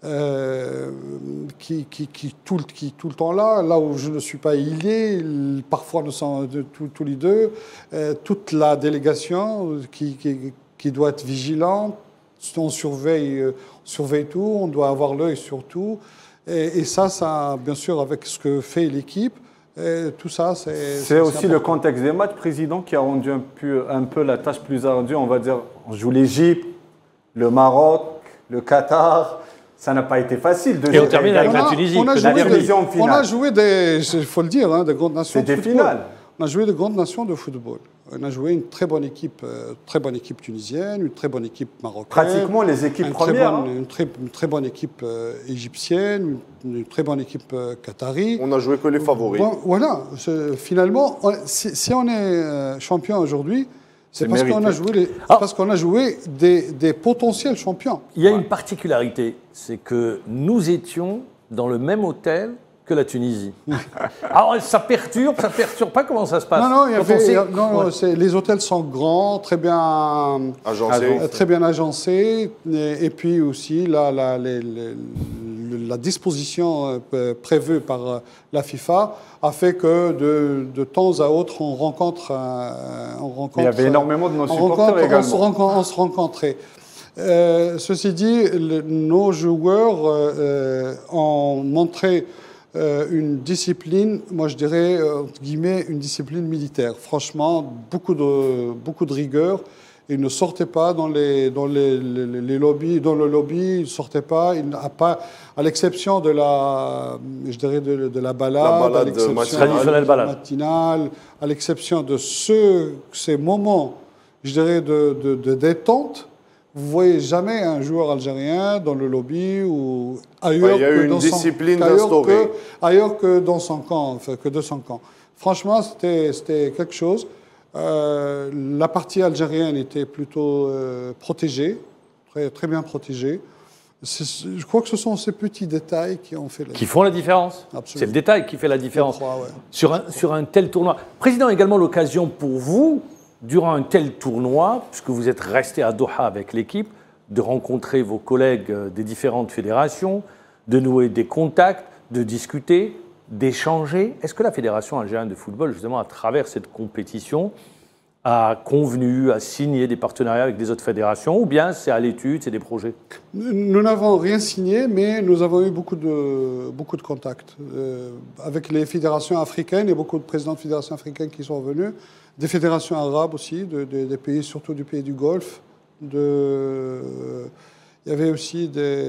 Euh, qui, qui, qui, tout, qui tout le temps là, là où je ne suis pas, il est, il, parfois nous sommes tous les deux, euh, toute la délégation qui, qui, qui doit être vigilante, on surveille, on surveille tout, on doit avoir l'œil sur tout, et, et ça, ça, bien sûr, avec ce que fait l'équipe, tout ça, c'est... C'est aussi le contexte des matchs, Président, qui a rendu un peu, un peu la tâche plus ardue, on va dire, on joue l'Égypte, le Maroc, le Qatar... Ça n'a pas été facile de Et on termine avec la Tunisie. On a, joué des, on a joué des, il faut le dire, hein, des grandes nations de football. C'était finales. On a joué des grandes nations de football. On a joué une très bonne équipe, euh, très bonne équipe tunisienne, une très bonne équipe marocaine. Pratiquement les équipes premières. Très bonne, une, très, une très bonne équipe euh, égyptienne, une, une très bonne équipe euh, qatari. On a joué que les favoris. Bon, voilà. Finalement, on, si, si on est euh, champion aujourd'hui, c'est parce qu'on a joué, les, ah. parce qu'on a joué des, des potentiels champions. Il y a ouais. une particularité, c'est que nous étions dans le même hôtel que la Tunisie. Alors ça perturbe, ça perturbe pas, comment ça se passe? Non, non, il y avait, sait... non, ouais. les hôtels sont grands, très bien agencés, très bien agencés, et, et puis aussi la, la, les, les, la disposition prévue par la FIFA a fait que de, de temps à autre on rencontre, on rencontre. Mais il y avait énormément de nos supporters également. On se, rencontre, on se rencontrait. Euh, ceci dit, le, nos joueurs euh, ont montré euh, une discipline, moi je dirais, euh, entre guillemets, une discipline militaire. Franchement, beaucoup de, beaucoup de rigueur. Ils ne sortaient pas dans les, dans les, les, les lobbies, dans le lobby, ils ne sortaient pas, il n'a pas, à l'exception de la, je dirais de, de la balade, la balade à l'exception traditionnelle balade matinale, à l'exception de ce, ces moments, je dirais, de, de, de détente. Vous ne voyez jamais un joueur algérien dans le lobby ou ailleurs, ouais, que, une dans discipline son, ailleurs, que, ailleurs que dans son camp, enfin, que de son camp. Franchement, c'était, c'était quelque chose. Euh, la partie algérienne était plutôt euh, protégée, très, très bien protégée. Je crois que ce sont ces petits détails qui ont fait la Qui font la différence. C'est le détail qui fait la différence. Crois, ouais. sur, un, sur un tel tournoi. Président, également l'occasion pour vous, durant un tel tournoi, puisque vous êtes resté à Doha avec l'équipe, de rencontrer vos collègues des différentes fédérations, de nouer des contacts, de discuter, d'échanger. Est-ce que la Fédération algérienne de football, justement, à travers cette compétition, a convenu, a signé des partenariats avec des autres fédérations, ou bien c'est à l'étude, c'est des projets? Nous n'avons rien signé, mais nous avons eu beaucoup de, beaucoup de contacts euh, avec les fédérations africaines et beaucoup de présidents de fédérations africaines qui sont venus, des fédérations arabes aussi, de, de, des pays, surtout du pays du Golfe. De, il y avait aussi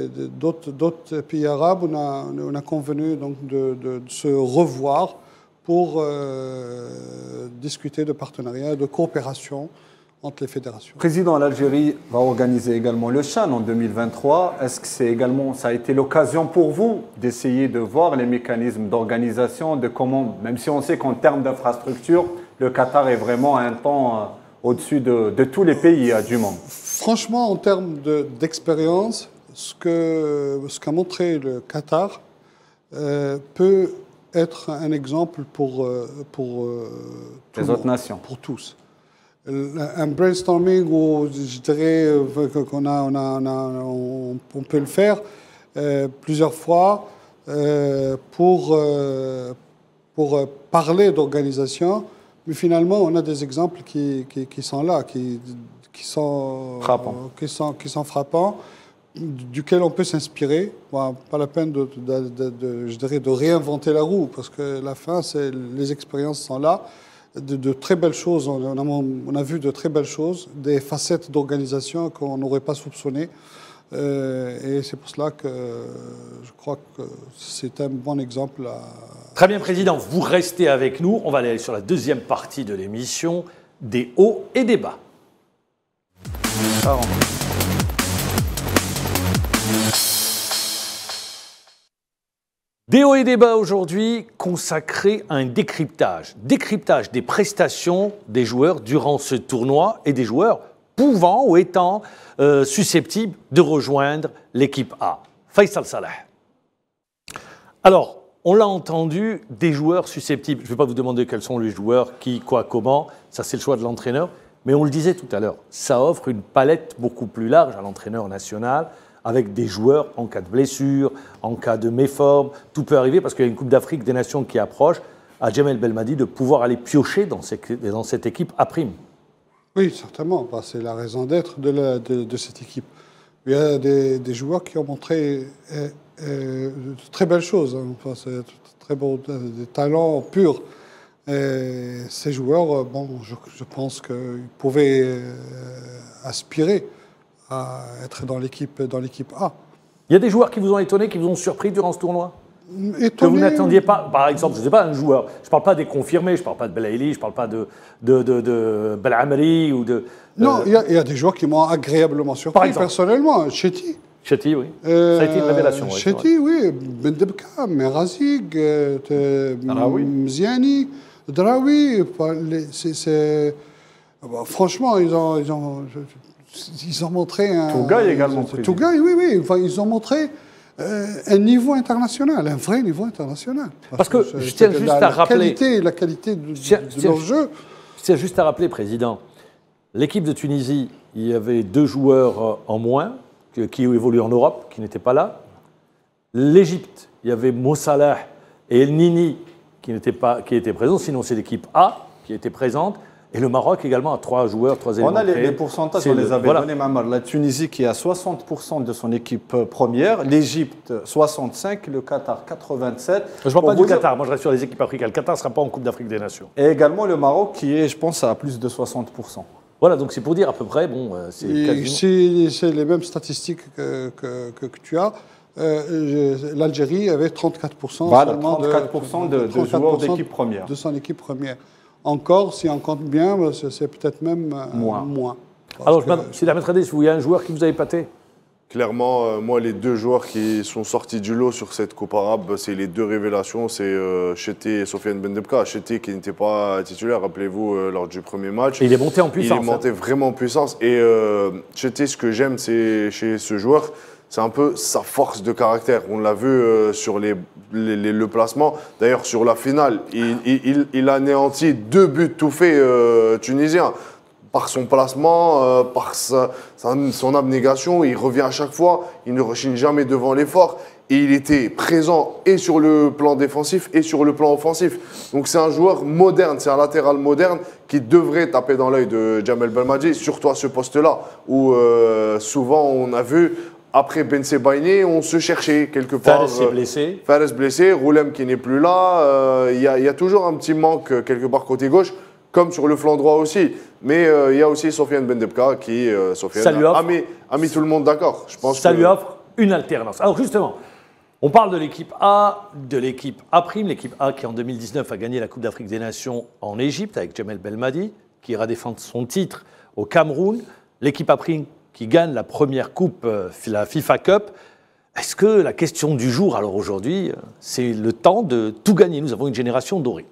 d'autres pays arabes. On a, on a convenu donc de, de, de se revoir pour euh, discuter de partenariat, de coopération entre les fédérations. Président, l'Algérie va organiser également le CHAN en deux mille vingt-trois. Est-ce que c'est également, ça a été l'occasion pour vous d'essayer de voir les mécanismes d'organisation, de comment, même si on sait qu'en termes d'infrastructure, le Qatar est vraiment un temps au-dessus de, de tous les pays du monde? Franchement, en termes d'expérience, ce que ce qu'a montré le Qatar euh, peut être un exemple pour, pour les autres nations, pour tous. Un brainstorming où je dirais qu'on a, on, a, on, a, on, on peut le faire euh, plusieurs fois euh, pour, euh, pour parler d'organisation, mais finalement on a des exemples qui, qui, qui sont là, qui, qui, sont, frappants. qui, sont, qui sont frappants, duquel on peut s'inspirer. Bon, pas la peine de, de, de, de, je dirais de réinventer la roue, parce que la fin, c'est, les expériences sont là. De, de très belles choses, on a, on a vu de très belles choses, des facettes d'organisation qu'on n'aurait pas soupçonnées. Euh, et c'est pour cela que je crois que c'est un bon exemple. À... Très bien, Président, vous restez avec nous. On va aller sur la deuxième partie de l'émission, des hauts et des bas. Ah, Des hauts et des bas aujourd'hui consacrés à un décryptage. Décryptage des prestations des joueurs durant ce tournoi et des joueurs pouvant ou étant euh, susceptibles de rejoindre l'équipe A. Faisal Salah. Alors, on l'a entendu, des joueurs susceptibles. Je ne vais pas vous demander quels sont les joueurs, qui, quoi, comment. Ça, c'est le choix de l'entraîneur. Mais on le disait tout à l'heure, ça offre une palette beaucoup plus large à l'entraîneur national, avec des joueurs en cas de blessure, en cas de méforme. Tout peut arriver parce qu'il y a une Coupe d'Afrique des Nations qui approche. À Djamel Belmadi de pouvoir aller piocher dans, ces, dans cette équipe A prime. Oui, certainement. C'est la raison d'être de, la, de, de cette équipe. Il y a des, des joueurs qui ont montré euh, euh, de très belles choses. Hein. Enfin, c'est très beau, des talents purs. Et ces joueurs, bon, je, je pense qu'ils pouvaient euh, aspirer à être dans l'équipe dans l'équipe A. Il y a des joueurs qui vous ont étonné, qui vous ont surpris durant ce tournoi? Étonné. Que vous n'attendiez pas, par exemple, je ne sais pas, un joueur, je ne parle pas des confirmés, je ne parle pas de Belaïli, je ne parle pas de, de, de, de Belamri ou de... Non, euh, il y, y a des joueurs qui m'ont agréablement surpris, par exemple, personnellement. Chetty. Chetty, oui. Euh, Ça a été une révélation. Chetty, oui. Bendebka, Merazig, Mziani, Draoui. C'est... Bon, franchement, ils ont... Ils ont Ils ont montré un... Tougaï également. Tougaï, oui, oui. Enfin, ils ont montré euh, un niveau international, un vrai niveau international. Parce, Parce que, que je tiens juste la, à rappeler... Qualité, la qualité de, tiens, de leur jeu. Je tiens juste à rappeler, Président, l'équipe de Tunisie, il y avait deux joueurs en moins qui, qui évoluent en Europe, qui n'étaient pas là. L'Égypte, il y avait Moussalah et El Nini qui, n'étaient pas, qui étaient présents, sinon c'est l'équipe A qui était présente. Et le Maroc également a trois joueurs, trois éléments. On a les, les pourcentages, on les avait voilà. donnés, Mamar. La Tunisie qui a soixante pour cent de son équipe première, l'Égypte soixante-cinq, le Qatar quatre-vingt-sept. Je ne parle pas du dire... Qatar, moi je reste sur les équipes africaines. Le Qatar ne sera pas en Coupe d'Afrique des Nations. Et également le Maroc qui est, je pense, à plus de soixante pour cent. Voilà, donc c'est pour dire à peu près, bon, c'est quasiment... C'est les mêmes statistiques que, que, que, que tu as. Euh, L'Algérie avait trente-quatre pour cent voilà, trente-quatre pour cent de, de, de joueurs d'équipe première. De son équipe première. Encore, si on compte bien, c'est peut-être même moins. moins Alors, si la maître il y a un joueur qui vous a épaté? Clairement, euh, moi, les deux joueurs qui sont sortis du lot sur cette Coupe arabe, c'est les deux révélations, c'est euh, Chetty et Sofiane Bendebka. Chetty qui n'était pas titulaire, rappelez-vous, euh, lors du premier match. Et il est monté en puissance. Il est monté hein. vraiment en puissance. Et euh, Chetty, ce que j'aime chez ce joueur, c'est un peu sa force de caractère. On l'a vu euh, sur les, les, les, le placement. D'ailleurs, sur la finale, il, il, il a anéanti deux buts tout faits euh, tunisiens. Par son placement, euh, par sa, sa, son abnégation, il revient à chaque fois. Il ne rechigne jamais devant l'effort. Et il était présent et sur le plan défensif et sur le plan offensif. Donc c'est un joueur moderne, c'est un latéral moderne qui devrait taper dans l'œil de Djamel Belmadi, surtout à ce poste-là, où euh, souvent on a vu... Après Ben Sebaini, on se cherchait quelque part. Fares est blessé. Fares blessé, Roulem qui n'est plus là. Il euh, y, y a toujours un petit manque quelque part côté gauche, comme sur le flanc droit aussi. Mais il euh, y a aussi Sofiane Bendebka qui euh, Sofiane, a, mis, a mis tout le monde d'accord. Ça que... lui offre une alternance. Alors justement, on parle de l'équipe A, de l'équipe A', l'équipe A qui en deux mille dix-neuf a gagné la Coupe d'Afrique des Nations en Égypte avec Djamel Belmadi, qui ira défendre son titre au Cameroun. L'équipe Aprine qui gagne la première coupe, la FIFA Cup. Est-ce que la question du jour, alors aujourd'hui, c'est le temps de tout gagner? Nous avons une génération dorée.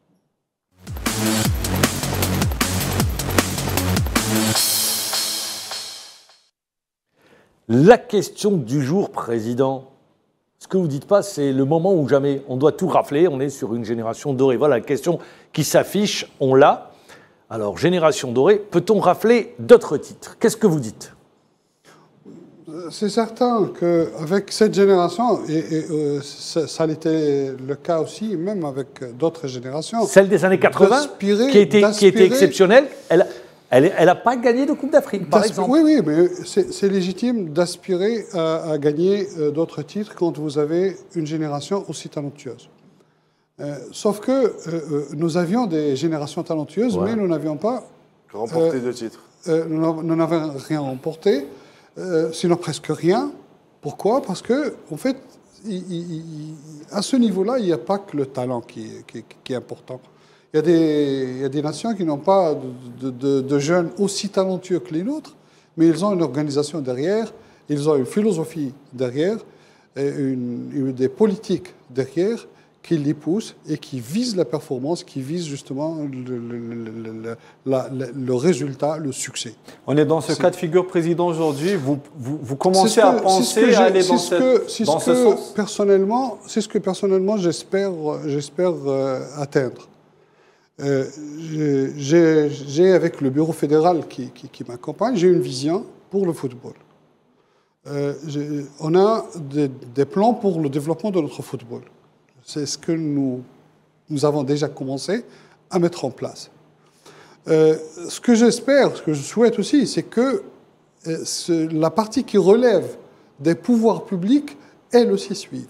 La question du jour, Président. Ce que vous ne dites pas, c'est le moment où jamais on doit tout rafler. On est sur une génération dorée. Voilà la question qui s'affiche, on l'a. Alors, génération dorée, peut-on rafler d'autres titres? Qu'est-ce que vous dites? C'est certain qu'avec cette génération, et, et euh, ça, ça a été le cas aussi, même avec d'autres générations. Celle des années quatre-vingts, qui a été, qui était exceptionnelle, elle Elle n'a pas gagné de Coupe d'Afrique, par exemple. Oui, oui, mais c'est légitime d'aspirer à, à gagner euh, d'autres titres quand vous avez une génération aussi talentueuse. Euh, sauf que euh, euh, nous avions des générations talentueuses, ouais. mais nous n'avions pas... Remporté euh, de titres. Euh, nous n'avions rien remporté, euh, sinon presque rien. Pourquoi? Parce que, en fait, il, il, il, à ce niveau-là, il n'y a pas que le talent qui, qui, qui est important. Il y a des, il y a des nations qui n'ont pas de, de, de jeunes aussi talentueux que les nôtres, mais ils ont une organisation derrière, ils ont une philosophie derrière, et une, une, des politiques derrière qui les poussent et qui visent la performance, qui visent justement le, le, le, le, la, le résultat, le succès. On est dans ce cas de figure, Président, aujourd'hui. Vous, vous, vous commencez à penser à aller dans, ce, que, cette, dans ce que sens personnellement, c'est ce que personnellement j'espère j'espère euh, atteindre. Euh, j'ai, avec le bureau fédéral qui, qui, qui m'accompagne, j'ai une vision pour le football. Euh, on a des, des plans pour le développement de notre football. C'est ce que nous, nous avons déjà commencé à mettre en place. Euh, ce que j'espère, ce que je souhaite aussi, c'est que euh, ce, la partie qui relève des pouvoirs publics, elle aussi suive.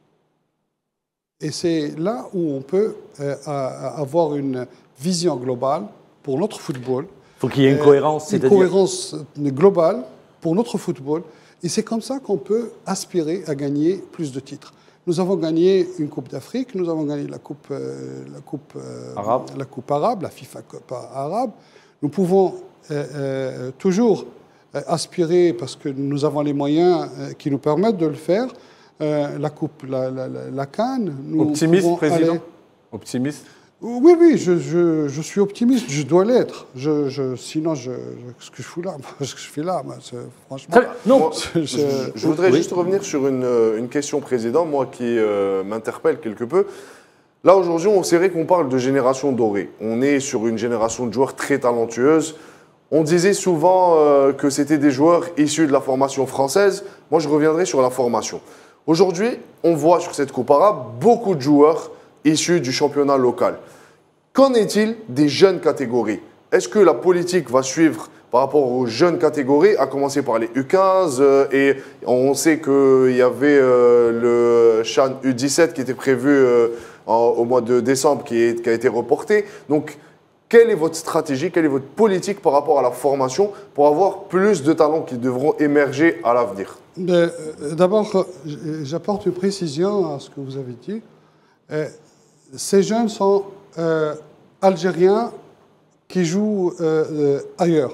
Et c'est là où on peut euh, avoir une vision globale pour notre football. Il faut qu'il y ait une cohérence. Euh, une cohérence globale pour notre football. Et c'est comme ça qu'on peut aspirer à gagner plus de titres. Nous avons gagné une Coupe d'Afrique, nous avons gagné la Coupe, euh, la coupe, euh, arabe. la coupe arabe, la FIFA Cup arabe. Nous pouvons euh, euh, toujours aspirer, parce que nous avons les moyens euh, qui nous permettent de le faire, Euh, la coupe, la, la, la, la CAN. Nous optimiste, Président aller... Optimiste Oui, oui, je, je, je suis optimiste, je dois l'être. Je, je, sinon, je, je, ce que je fais là, ce que je fais là, franchement... Non, moi, je, je, je voudrais oui. juste revenir sur une, une question, Président, moi qui euh, m'interpelle quelque peu. Là, aujourd'hui, on c'est vrai qu'on parle de génération dorée. On est sur une génération de joueurs très talentueuses. On disait souvent euh, que c'était des joueurs issus de la formation française. Moi, je reviendrai sur la formation. Aujourd'hui, on voit sur cette Coupe arabe beaucoup de joueurs issus du championnat local. Qu'en est-il des jeunes catégories? Est-ce que la politique va suivre par rapport aux jeunes catégories, à commencer par les U quinze euh, et on sait qu'il y avait euh, le CHAN U dix-sept qui était prévu euh, en, au mois de décembre, qui, est, qui a été reporté. Donc, quelle est votre stratégie, quelle est votre politique par rapport à la formation pour avoir plus de talents qui devront émerger à l'avenir? D'abord, j'apporte une précision à ce que vous avez dit. Ces jeunes sont euh, algériens qui jouent euh, ailleurs.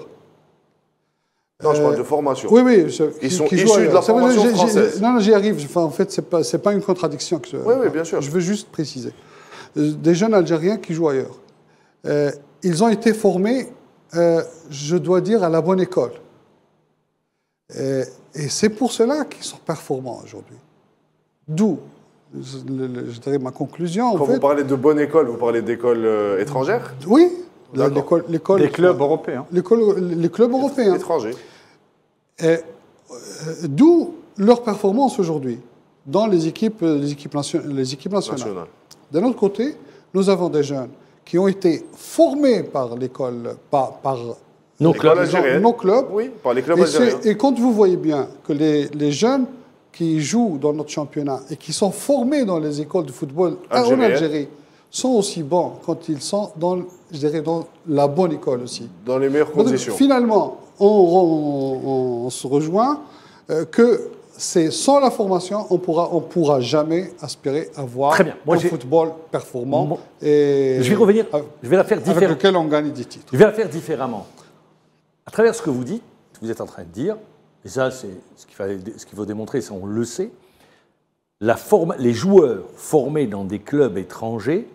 Non, je parle de formation. Oui, oui. Je, Ils qui, sont qui issus de la formation j ai, française. j ai, non, non, j'y arrive. Enfin, en fait, ce n'est pas, pas une contradiction. Que je, oui, oui, bien sûr. Je veux juste préciser. Des jeunes algériens qui jouent ailleurs. Euh, ils ont été formés, euh, je dois dire, à la bonne école. Et, et c'est pour cela qu'ils sont performants aujourd'hui. D'où, je, je dirais, ma conclusion. Quand en vous fait, parlez de bonne école, vous parlez d'école euh, étrangère? Oui, l'école. Des clubs européens. Les clubs européens. Étrangers. Euh, D'où leur performance aujourd'hui dans les équipes, les équipes, nation, les équipes nationales. National. D'un autre côté, nous avons des jeunes qui ont été formés par l'école, par, par nos clubs, nos clubs. Oui, par les clubs et, algériens. Et quand vous voyez bien que les, les jeunes qui jouent dans notre championnat et qui sont formés dans les écoles de football Algérien. en Algérie sont aussi bons quand ils sont dans, je dirais, dans la bonne école aussi. Dans les meilleures conditions. Donc, finalement, on, on, on se rejoint euh, que c'est sans la formation, on pourra, on pourra jamais aspirer à avoir Très bien. Moi, un football performant. Moi, et je vais revenir, je vais la faire différemment. Avec lequel on gagne des titres. Je vais la faire différemment. À travers ce que vous dites, ce que vous êtes en train de dire, et ça, c'est ce qu'il fallait, ce qu'il faut démontrer, ça on le sait, la forme, les joueurs formés dans des clubs étrangers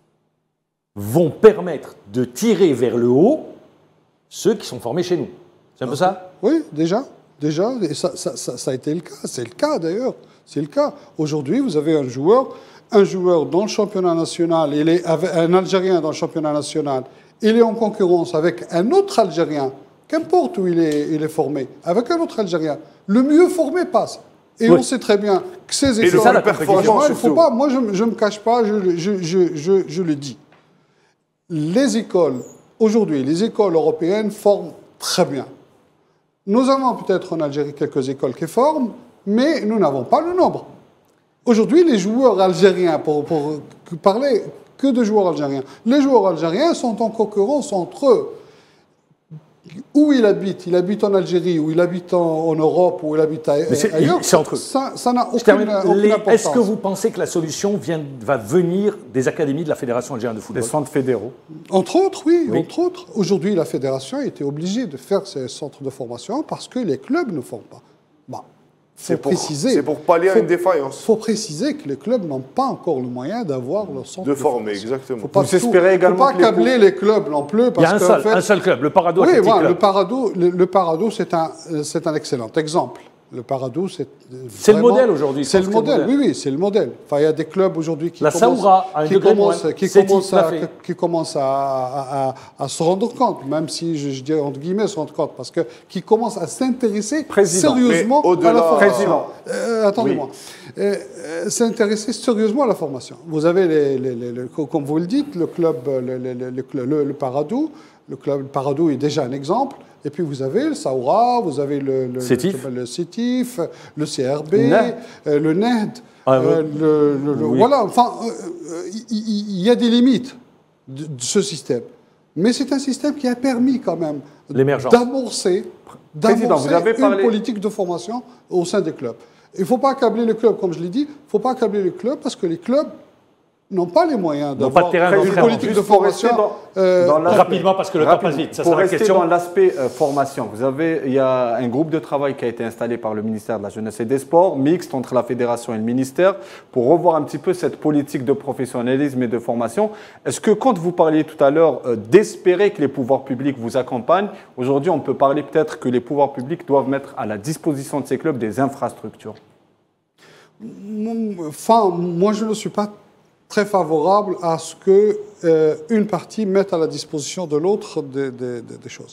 vont permettre de tirer vers le haut ceux qui sont formés chez nous. C'est un peu ça? Oui, déjà. Déjà, et ça, ça, ça, ça a été le cas. C'est le cas d'ailleurs. C'est le cas. Aujourd'hui, vous avez un joueur, un joueur dans le championnat national, il est un Algérien dans le championnat national, il est en concurrence avec un autre Algérien, qu'importe où il est, il est formé, avec un autre Algérien. Le mieux formé passe. Et oui. On sait très bien que ces écoles... Et ça, la performance, il faut pas, moi, je ne me cache pas, je, je, je, je, je le dis. Les écoles, aujourd'hui, les écoles européennes forment très bien. Nous avons peut-être en Algérie quelques écoles qui forment, mais nous n'avons pas le nombre. Aujourd'hui, les joueurs algériens, pour, pour parler que de joueurs algériens, les joueurs algériens sont en concurrence entre eux. Où il habite, il habite en Algérie, ou il habite en, en Europe, ou il habite ailleurs, c'est entre eux. Ça, ça n'a aucune, aucune importance. Est-ce que vous pensez que la solution vient, va venir des académies de la Fédération algérienne de football? Des centres fédéraux. Entre autres, oui, oui. entre autres. Aujourd'hui, la Fédération a été obligée de faire ces centres de formation parce que les clubs ne forment pas. Bah, c'est pour, pour pallier faut, à une défaillance. Il faut préciser que les clubs n'ont pas encore le moyen d'avoir leur centre de, de former, formation. exactement. Faut pas vous espérez également faut pas que câbler les, les clubs non plus. Parce Il y a un, que, seul, en fait, un seul club, le Parado. Oui, voilà, le Parado, le, le Parado, c'est un, c'est un excellent exemple. Le Parado, c'est C'est le modèle aujourd'hui. C'est le modèle, oui, oui, c'est le modèle. Enfin, il y a des clubs aujourd'hui qui la commencent, Saoura, à un qui degré commencent, moins. qui commencent, à, qui commencent à, à, à, à se rendre compte, même si je, je dis entre guillemets se rendre compte, parce que qui commencent à s'intéresser sérieusement à la formation. Euh, attendez-moi. Oui. Euh, euh, s'intéresser sérieusement à la formation. Vous avez, les, les, les, les, comme vous le dites, le club, le, le, le, le, le, le Parado. Le club le Parado est déjà un exemple. Et puis vous avez le Saoura, vous avez le, le, Sétif. le, le Sétif, le C R B, euh, le N E D. Ah, euh, le, le, le, oui. Voilà, enfin, il euh, y, y a des limites de, de ce système. Mais c'est un système qui a permis quand même d'amorcer une parlé... politique de formation au sein des clubs. Il ne faut pas accabler les clubs, comme je l'ai dit, il ne faut pas accabler les clubs parce que les clubs n'ont pas les moyens d'avoir une politique de formation. Dans, euh, dans rapidement, parce que le temps passe vite. Ça pour sera rester la question. dans l'aspect euh, formation, vous avez, il y a un groupe de travail qui a été installé par le ministère de la Jeunesse et des Sports, mixte entre la Fédération et le ministère, pour revoir un petit peu cette politique de professionnalisme et de formation. Est-ce que quand vous parliez tout à l'heure euh, d'espérer que les pouvoirs publics vous accompagnent, aujourd'hui on peut parler peut-être que les pouvoirs publics doivent mettre à la disposition de ces clubs des infrastructures? Enfin, moi je ne suis pas très favorable à ce qu'une euh, partie mette à la disposition de l'autre des, des, des choses.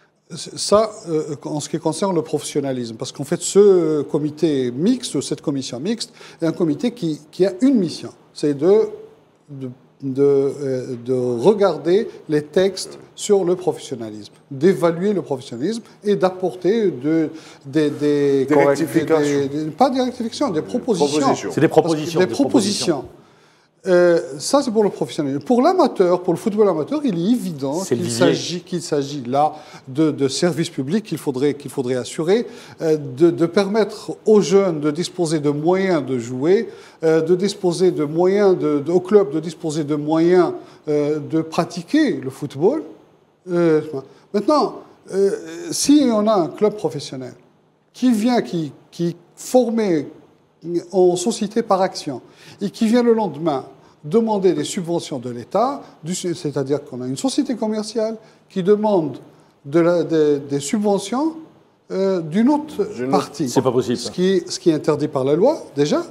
Ça, euh, en ce qui concerne le professionnalisme, parce qu'en fait, ce comité mixte, cette commission mixte, est un comité qui, qui a une mission, c'est de, de, de, euh, de regarder les textes sur le professionnalisme, d'évaluer le professionnalisme et d'apporter de, des, des, des rectifications. Des, des, pas des rectifications, des propositions. C'est des propositions. Des, des propositions. propositions. Euh, ça, c'est pour le professionnel. Pour l'amateur, pour le football amateur, il est évident qu'il s'agit, qu'il s'agit là de, de services publics qu'il faudrait, qu'il faudrait assurer, euh, de, de permettre aux jeunes de disposer de moyens de jouer, euh, de disposer de moyens, de, de, au club de disposer de moyens euh, de pratiquer le football. Euh, maintenant, euh, si on a un club professionnel qui vient, qui, qui formé en société par action, et qui vient le lendemain demander des subventions de l'État, c'est-à-dire qu'on a une société commerciale qui demande de la, de, des subventions euh, d'une autre Je partie. C'est pas possible. Ce qui, ce qui est interdit par la loi, déjà,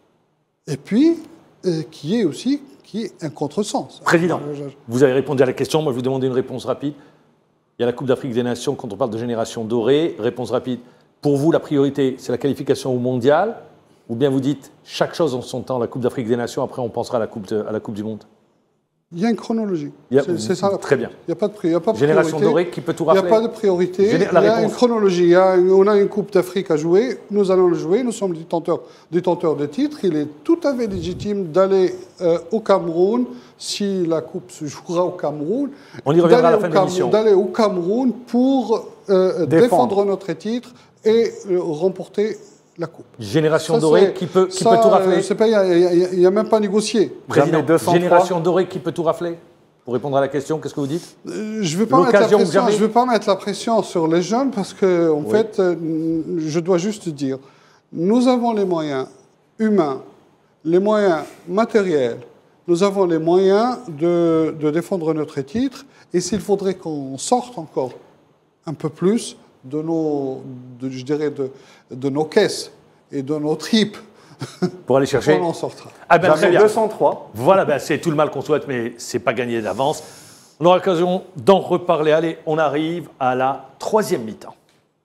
et puis euh, qui est aussi qui est un contresens. Président, vous avez répondu à la question, moi je vous demandais une réponse rapide. Il y a la Coupe d'Afrique des Nations, quand on parle de génération dorée, réponse rapide. Pour vous, la priorité, c'est la qualification au mondial? Ou bien vous dites, chaque chose en son temps, la Coupe d'Afrique des Nations, après on pensera à la Coupe, de, à la coupe du Monde? Il y a une chronologie. C'est ça. Très bien. Il n'y a pas de, il y a pas de Génération priorité. dorée qui peut tout rappeler. Il n'y a pas de priorité. Géné il y a une chronologie. Il y a une, on a une Coupe d'Afrique à jouer. Nous allons le jouer. Nous sommes détenteurs, détenteurs de titres. Il est tout à fait légitime d'aller euh, au Cameroun, si la Coupe se jouera au Cameroun. On y reviendra à la fin de l'émission. D'aller au Cameroun pour euh, défendre notre titre et euh, remporter la Coupe. Génération ça, dorée qui peut, qui ça, peut tout rafler. Il n'y a, a, a même pas négocié. Président, Génération dorée qui peut tout rafler. Pour répondre à la question, qu'est-ce que vous dites? euh, Je ne veux, pas mettre la pression- je veux pas mettre la pression sur les jeunes parce que, en Oui. fait, euh, je dois juste dire, nous avons les moyens humains, les moyens matériels, nous avons les moyens de, de défendre notre titre. Et s'il faudrait qu'on sorte encore un peu plus de nos, de, je dirais, de, de nos caisses et de nos tripes, pour aller chercher, on en sortira. Ah ben, très bien. deux cent trois. Voilà, ben, c'est tout le mal qu'on souhaite, mais c'est pas gagné d'avance. On aura l'occasion d'en reparler. Allez, on arrive à la troisième mi-temps.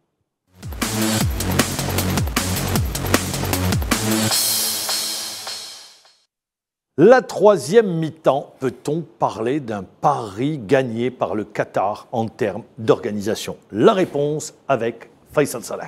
La troisième mi-temps, peut-on parler d'un pari gagné par le Qatar en termes d'organisation? La réponse avec Faisal Saleh.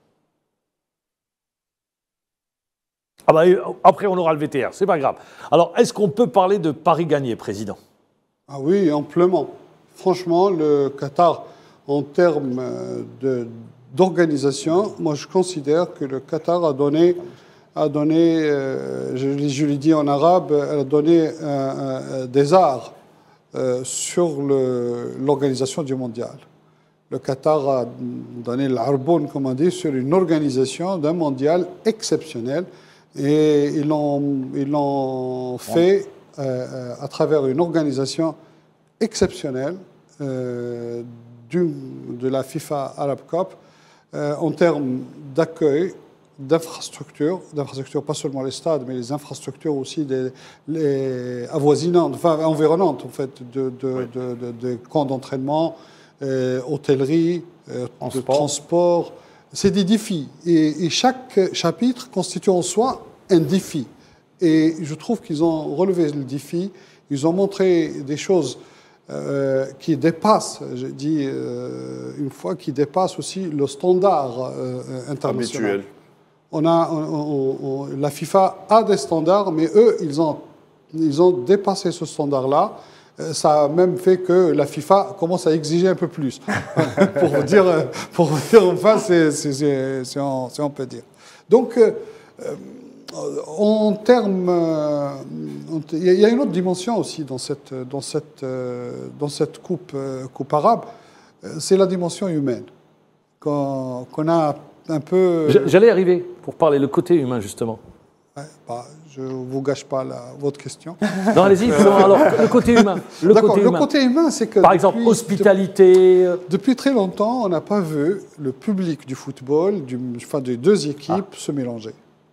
Ah bah, après, on aura le V T R, c'est pas grave. Alors, est-ce qu'on peut parler de pari gagné, Président? Ah oui, amplement. Franchement, le Qatar, en termes de- d'organisation, moi je considère que le Qatar a donné, a donné euh, je, l'ai- je l'ai dit en arabe, a donné euh, euh, des arts euh, sur le- l'organisation du mondial. Le Qatar a donné l'arboun, comme on dit, sur une organisation d'un mondial exceptionnel. Et ils l'ont ils l'ont fait euh, à travers une organisation exceptionnelle euh, du, de la FIFA Arab Cup euh, en termes d'accueil, d'infrastructures, d'infrastructures, pas seulement les stades, mais les infrastructures aussi des, les avoisinantes, enfin environnantes en fait, de, de, Oui. de, de, de camps d'entraînement, euh, hôtellerie, euh, de Transport. transport. C'est des défis. Et, et chaque chapitre constitue en soi un défi. Et je trouve qu'ils ont relevé le défi. Ils ont montré des choses euh, qui dépassent, j'ai dit euh, une fois, qui dépassent aussi le standard euh, international. Habituel. On a, on- on- on- la FIFA a des standards, mais eux, ils ont, ils ont dépassé ce standard-là. Euh, Ça a même fait que la FIFA commence à exiger un peu plus. pour vous dire, euh, pour vous dire enfin, c'est, c'est, c'est, c'est on, c'est on peut dire. Donc, euh, euh, en termes, euh, il y a- il y a une autre dimension aussi dans cette, dans cette, euh, dans cette coupe, euh, coupe arabe, euh, c'est la dimension humaine qu'on, qu'on a un peu. J- J'allais arriver pour parler le côté humain, justement. Ouais, bah, je ne vous gâche pas la- votre question. Non, allez-y, justement, alors, le côté humain. Le D'accord, côté le humain. côté humain, c'est que. Par exemple, depuis- hospitalité. euh, Depuis très longtemps, on n'a pas vu le public du football, du, enfin des deux équipes, se mélanger.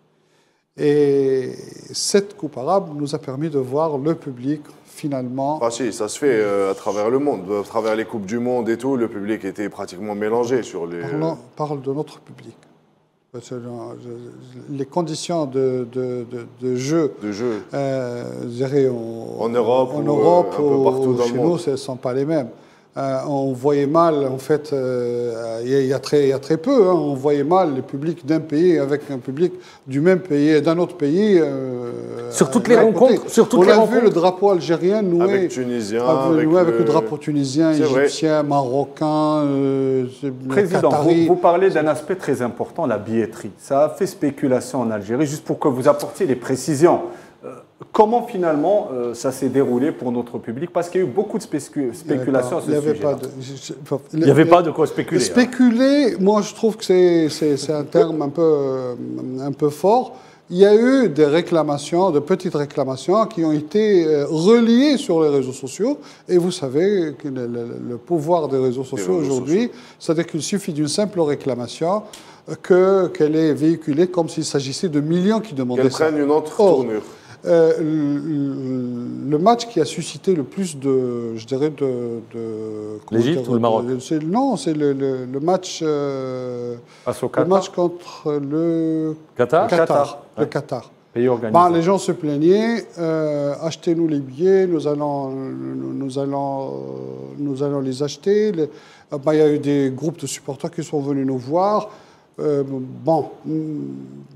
Et cette Coupe arabe nous a permis de voir le public finalement. Ah si, ça se fait euh, à travers le monde, à travers les Coupes du Monde et tout, le public était pratiquement mélangé sur les... Parlons- parle de notre public. Parce que, euh, je- les conditions de, de, de, de jeu, de jeu. euh, je dirais en, En Europe en ou, Europe euh, un peu ou partout dans le chez monde. nous, ce ne sont pas les mêmes. Euh, on voyait mal, en fait, euh, il y, a- il y a très, il y a très peu, hein, on voyait mal le public d'un pays avec un public du même pays et d'un autre pays. euh, Sur toutes à les à côté. rencontres, sur toutes on les a vu rencontres. le drapeau algérien noué Avec Tunisien, avec, avec, ouais, avec le... le... drapeau tunisien, C'est vrai. égyptien, marocain, euh, Président, qatari. vous, vous parlez d'un aspect très important, la billetterie. Ça a fait spéculation en Algérie, juste pour que vous apportiez les précisions. Euh, comment finalement euh, ça s'est déroulé pour notre public? Parce qu'il y a eu beaucoup de spécu- spéculations à ce Il n'y avait sujet. pas de. je- je- enfin, Il n'y avait pas de quoi spéculer. hein. Spéculer, moi je trouve que c'est, c'est, c'est un terme un peu, euh, un peu fort. Il y a eu des réclamations, de petites réclamations qui ont été euh, reliées sur les réseaux sociaux. Et vous savez que le, le- le pouvoir des réseaux sociaux réseaux aujourd'hui, c'est-à-dire qu'il suffit d'une simple réclamation euh, que, qu'elle est véhiculée comme s'il s'agissait de millions qui demandaient Qu'elle ça. prenne une autre Or, tournure. Euh, le, le match qui a suscité le plus de, je dirais, de... de comment L'Égypte dire, ou le Maroc? de- c'est- Non, c'est le, le- le match, euh, Face au le Qatar, match contre le Qatar. Qatar. Qatar, Le ouais. Qatar. pays organisé. Bah, les gens se plaignaient, euh, achetez-nous les billets, nous allons, nous, nous allons, euh, nous allons les acheter. Les- euh, bah, il y a eu des groupes de supporters qui sont venus nous voir. Euh, bon, mm,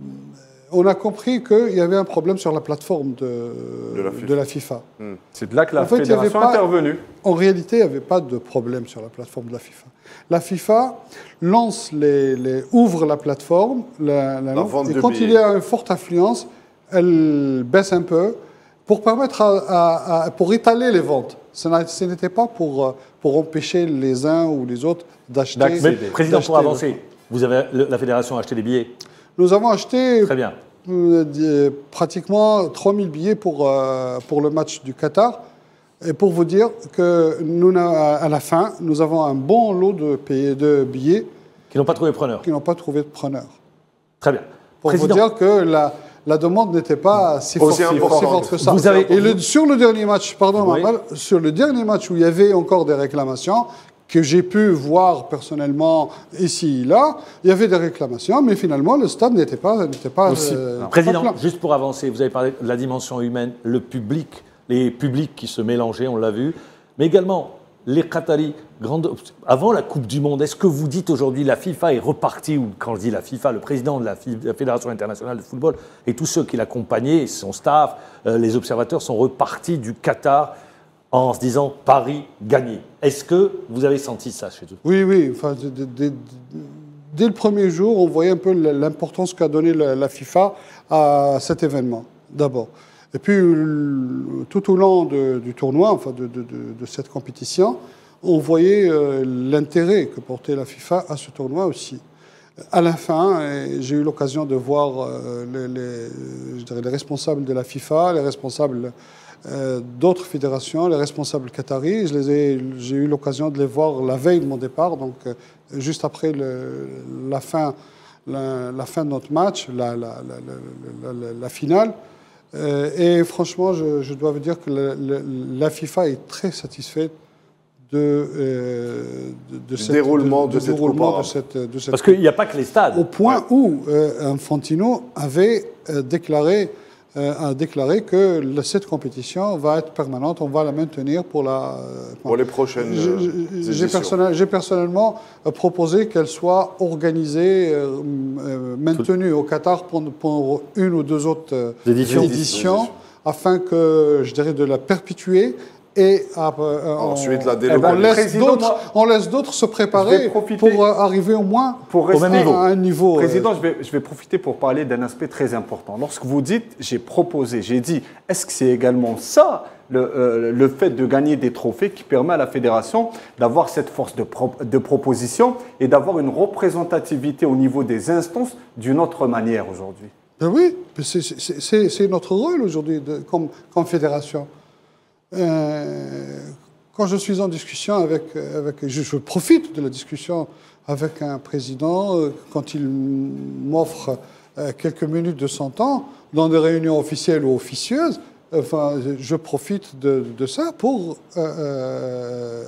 on a compris qu'il y avait un problème sur la plateforme de, De la FIFA. de la FIFA. C'est de là que la En fait, il y avait fédération pas- est intervenue. En réalité, il n'y avait pas de problème sur la plateforme de la FIFA. La FIFA lance les, les- ouvre la plateforme, la, la- La vente et de quand billets. il y a une forte affluence, elle baisse un peu pour permettre à, à- à- pour étaler les ventes. Ce n'était pas pour, pour empêcher les uns ou les autres d'acheter. Mais, Président, pour avancer, vous avez, la fédération a acheté des billets? Nous avons acheté Très bien. Euh, pratiquement trois mille billets pour, euh, pour le match du Qatar. Et pour vous dire que nous, à la fin, nous avons un bon lot de, pays, de billets. Qui n'ont pas trouvé de preneur. Qui n'ont pas trouvé de preneur. Très bien. Pour Président. vous dire que la, la demande n'était pas si forte, si forte que ça. Vous avez... Et le, sur le dernier match, pardon, oui. Mamal, sur le dernier match où il y avait encore des réclamations, que j'ai pu voir personnellement ici et là, il y avait des réclamations, mais finalement, le stade n'était pas, n'était pas, euh, Président, pas juste pour avancer, vous avez parlé de la dimension humaine, le public, les publics qui se mélangeaient, on l'a vu, mais également les Qataris, grande... avant la Coupe du Monde, est-ce que vous dites aujourd'hui la FIFA est repartie, ou quand je dis la FIFA, le président de la, F... la Fédération internationale de football et tous ceux qui l'accompagnaient, son staff, euh, les observateurs sont repartis du Qatar en se disant Paris gagné. Est-ce que vous avez senti ça chez eux? Oui, oui. Enfin, dès, dès, dès le premier jour, on voyait un peu l'importance qu'a donnée la, la FIFA à cet événement, d'abord. Et puis, tout au long de, du tournoi, enfin de, de, de, de cette compétition, on voyait euh, l'intérêt que portait la FIFA à ce tournoi aussi. À la fin, j'ai eu l'occasion de voir euh, les, les, je dirais les responsables de la FIFA, les responsables euh, d'autres fédérations, les responsables qataris. J'ai eu l'occasion de les voir la veille de mon départ, donc euh, juste après le, la, fin, la, la fin de notre match, la, la, la, la, la finale. Euh, et franchement, je, je dois vous dire que la, la, la FIFA est très satisfaite de, euh, de, de, cette, déroulement de, de, de, cette déroulement de cette de cette Parce qu'il n'y a pas que les stades. Au point où euh, Infantino avait euh, déclaré, euh, a déclaré que le, cette compétition va être permanente, on va la maintenir pour, la, euh, pour les prochaines J'ai personnel, personnellement euh, proposé qu'elle soit organisée, euh, euh, maintenue au Qatar pour, pour une ou deux autres euh, éditions, éditions afin que, je dirais, de la perpétuer. Et euh, ensuite, on, la on laisse d'autres, on laisse d'autres se préparer pour euh, arriver au moins pour rester au même niveau. À un niveau. Président, euh... je, vais, je vais profiter pour parler d'un aspect très important. Lorsque vous dites, j'ai proposé, j'ai dit, est-ce que c'est également ça, le, euh, le fait de gagner des trophées qui permet à la fédération d'avoir cette force de, pro, de proposition et d'avoir une représentativité au niveau des instances d'une autre manière aujourd'hui? Ben oui, c'est notre rôle aujourd'hui comme, comme fédération. Euh, quand je suis en discussion avec, avec je, je profite de la discussion avec un président, euh, quand il m'offre euh, quelques minutes de son temps dans des réunions officielles ou officieuses, enfin, je profite de, de ça pour euh, euh,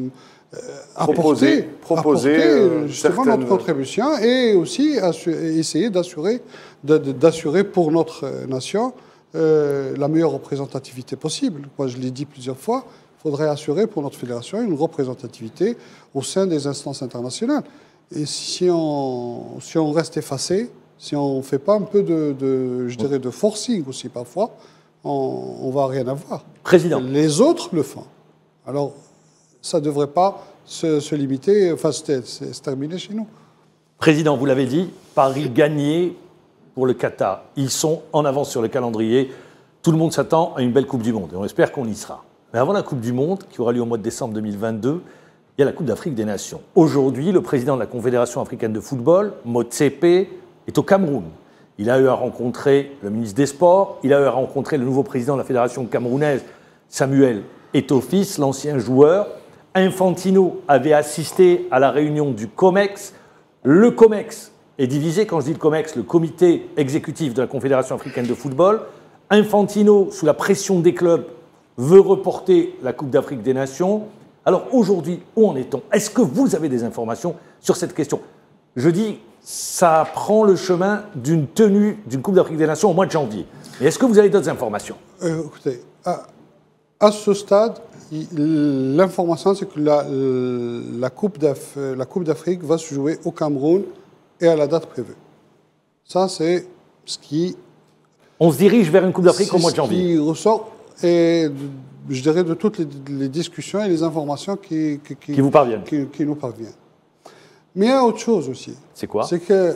proposer, apporter, proposer apporter euh, justement certaines... notre contribution et aussi essayer d'assurer d'assurer pour notre nation Euh, la meilleure représentativité possible. Moi, je l'ai dit plusieurs fois, il faudrait assurer pour notre fédération une représentativité au sein des instances internationales. Et si on, si on reste effacé, si on ne fait pas un peu de, de, je dirais, de forcing aussi parfois, on ne va rien avoir. Président. Les autres le font. Alors, ça ne devrait pas se, se limiter, enfin, se terminer chez nous. Président, vous l'avez dit, Paris gagné pour le Qatar. Ils sont en avance sur le calendrier. Tout le monde s'attend à une belle Coupe du Monde et on espère qu'on y sera. Mais avant la Coupe du Monde, qui aura lieu au mois de décembre deux mille vingt-deux, il y a la Coupe d'Afrique des Nations. Aujourd'hui, le président de la Confédération africaine de football, Motsepe, est au Cameroun. Il a eu à rencontrer le ministre des Sports, il a eu à rencontrer le nouveau président de la Fédération camerounaise, Samuel Eto'o-Fils, l'ancien joueur. Infantino avait assisté à la réunion du COMEX. Le COMEX est divisé, quand je dis le COMEX, le comité exécutif de la Confédération africaine de football. Infantino, sous la pression des clubs, veut reporter la Coupe d'Afrique des Nations. Alors aujourd'hui, où en est-on? Est-ce que vous avez des informations sur cette question? Je dis, ça prend le chemin d'une tenue d'une Coupe d'Afrique des Nations au mois de janvier. Mais est-ce que vous avez d'autres informations? euh, Écoutez, à, à ce stade, l'information, c'est que la, la Coupe d'Afrique va se jouer au Cameroun et à la date prévue. Ça, c'est ce qui... On se dirige vers une Coupe d'Afrique au mois de janvier. C'est ce qui ressort, et je dirais, de toutes les, les discussions et les informations qui, qui, qui, qui vous parviennent. Qui, qui nous parviennent. Mais il y a autre chose aussi. C'est quoi? C'est que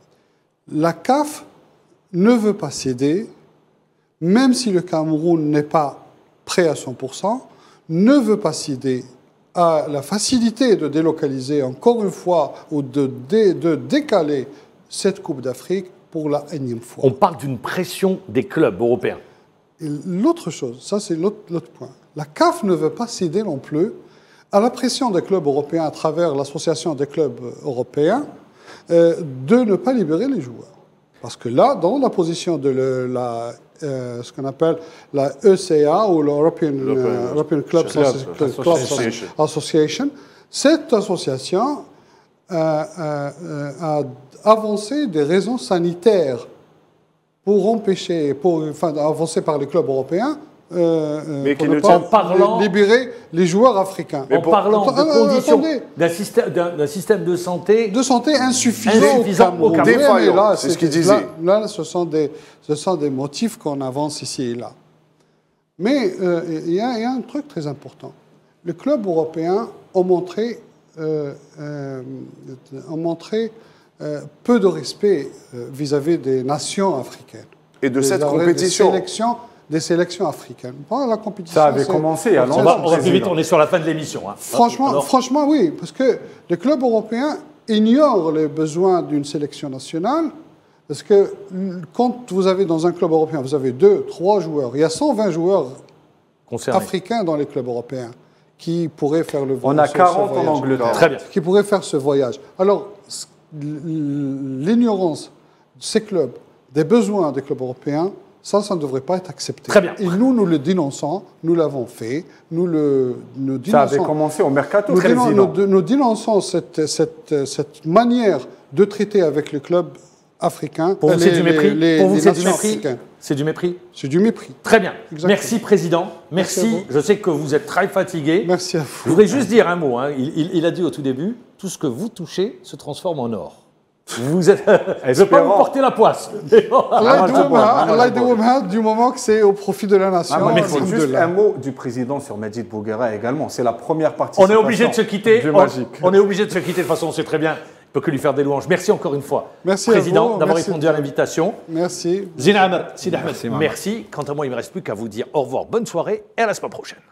la C A F ne veut pas céder, même si le Cameroun n'est pas prêt à cent pour cent, ne veut pas céder à la facilité de délocaliser encore une fois ou de, dé, de décaler cette Coupe d'Afrique pour la énième fois. On parle d'une pression des clubs européens. L'autre chose, ça c'est l'autre point, la C A F ne veut pas céder non plus à la pression des clubs européens à travers l'association des clubs européens euh, de ne pas libérer les joueurs. Parce que là, dans la position de le, la, euh, ce qu'on appelle la E C A ou l'European euh, European Club, Club, Club Association. Association, cette association euh, euh, a avancé des raisons sanitaires pour empêcher, pour, enfin, avancer par les clubs européens, euh, mais pour qui ne ne pas parlant, libérer les joueurs africains. En parlant de euh, conditions d'un système, d'un système de santé, de santé insuffisant, insuffisant au Cameroun. Défaillant, c'est ce qu'il disait. Là, là, ce sont des, ce sont des motifs qu'on avance ici et là. Mais euh, il y, y a un truc très important. Les clubs européens ont montré, euh, euh, ont montré euh, peu de respect vis-à-vis -vis des nations africaines. Et de des, cette compétition. Des sélections, des sélections africaines. Bon, la compétition, ça avait commencé à on va, on va plus vite, on est sur la fin de l'émission. Hein. Franchement, Alors... franchement, oui, parce que les clubs européens ignorent les besoins d'une sélection nationale. Parce que quand vous avez dans un club européen, vous avez deux, trois joueurs, il y a cent vingt joueurs concernés, africains dans les clubs européens qui pourraient faire le voyage. On a quarante en Angleterre. Très bien. Qui pourraient faire ce voyage. Alors, l'ignorance de ces clubs, des besoins des clubs européens, ça, ça ne devrait pas être accepté. Très bien. Et nous, nous le dénonçons, nous l'avons fait, nous le nous dénonçons. Ça avait commencé au mercato, nous, président. nous, nous dénonçons cette, cette, cette manière de traiter avec les clubs africains. Pour vous, c'est du mépris. Les, Pour vous, les c'est du mépris. africaines. C'est du mépris. C'est du mépris. Très bien. Exactement. Merci, Président. Merci. Merci Je sais que vous êtes très fatigué. Merci à vous. Je voudrais juste dire un mot. Hein. Il, il, il a dit au tout début, tout ce que vous touchez se transforme en or. Vous êtes. Je ne veux pas vous porter la poisse. Du moment que c'est au profit de la nation. Ah, mais c'est juste un mot du président sur Majid Bouguera également. C'est la première partie. On est obligé de se quitter. On, on est obligé de se quitter. De toute façon, on sait très bien. On ne peut que lui faire des louanges. Merci encore une fois, merci Président, d'avoir répondu à l'invitation. Merci. Zina Ahmed, Sid Ahmed, merci. Quant à moi, il ne me reste plus qu'à vous dire au revoir, bonne soirée et à la semaine prochaine.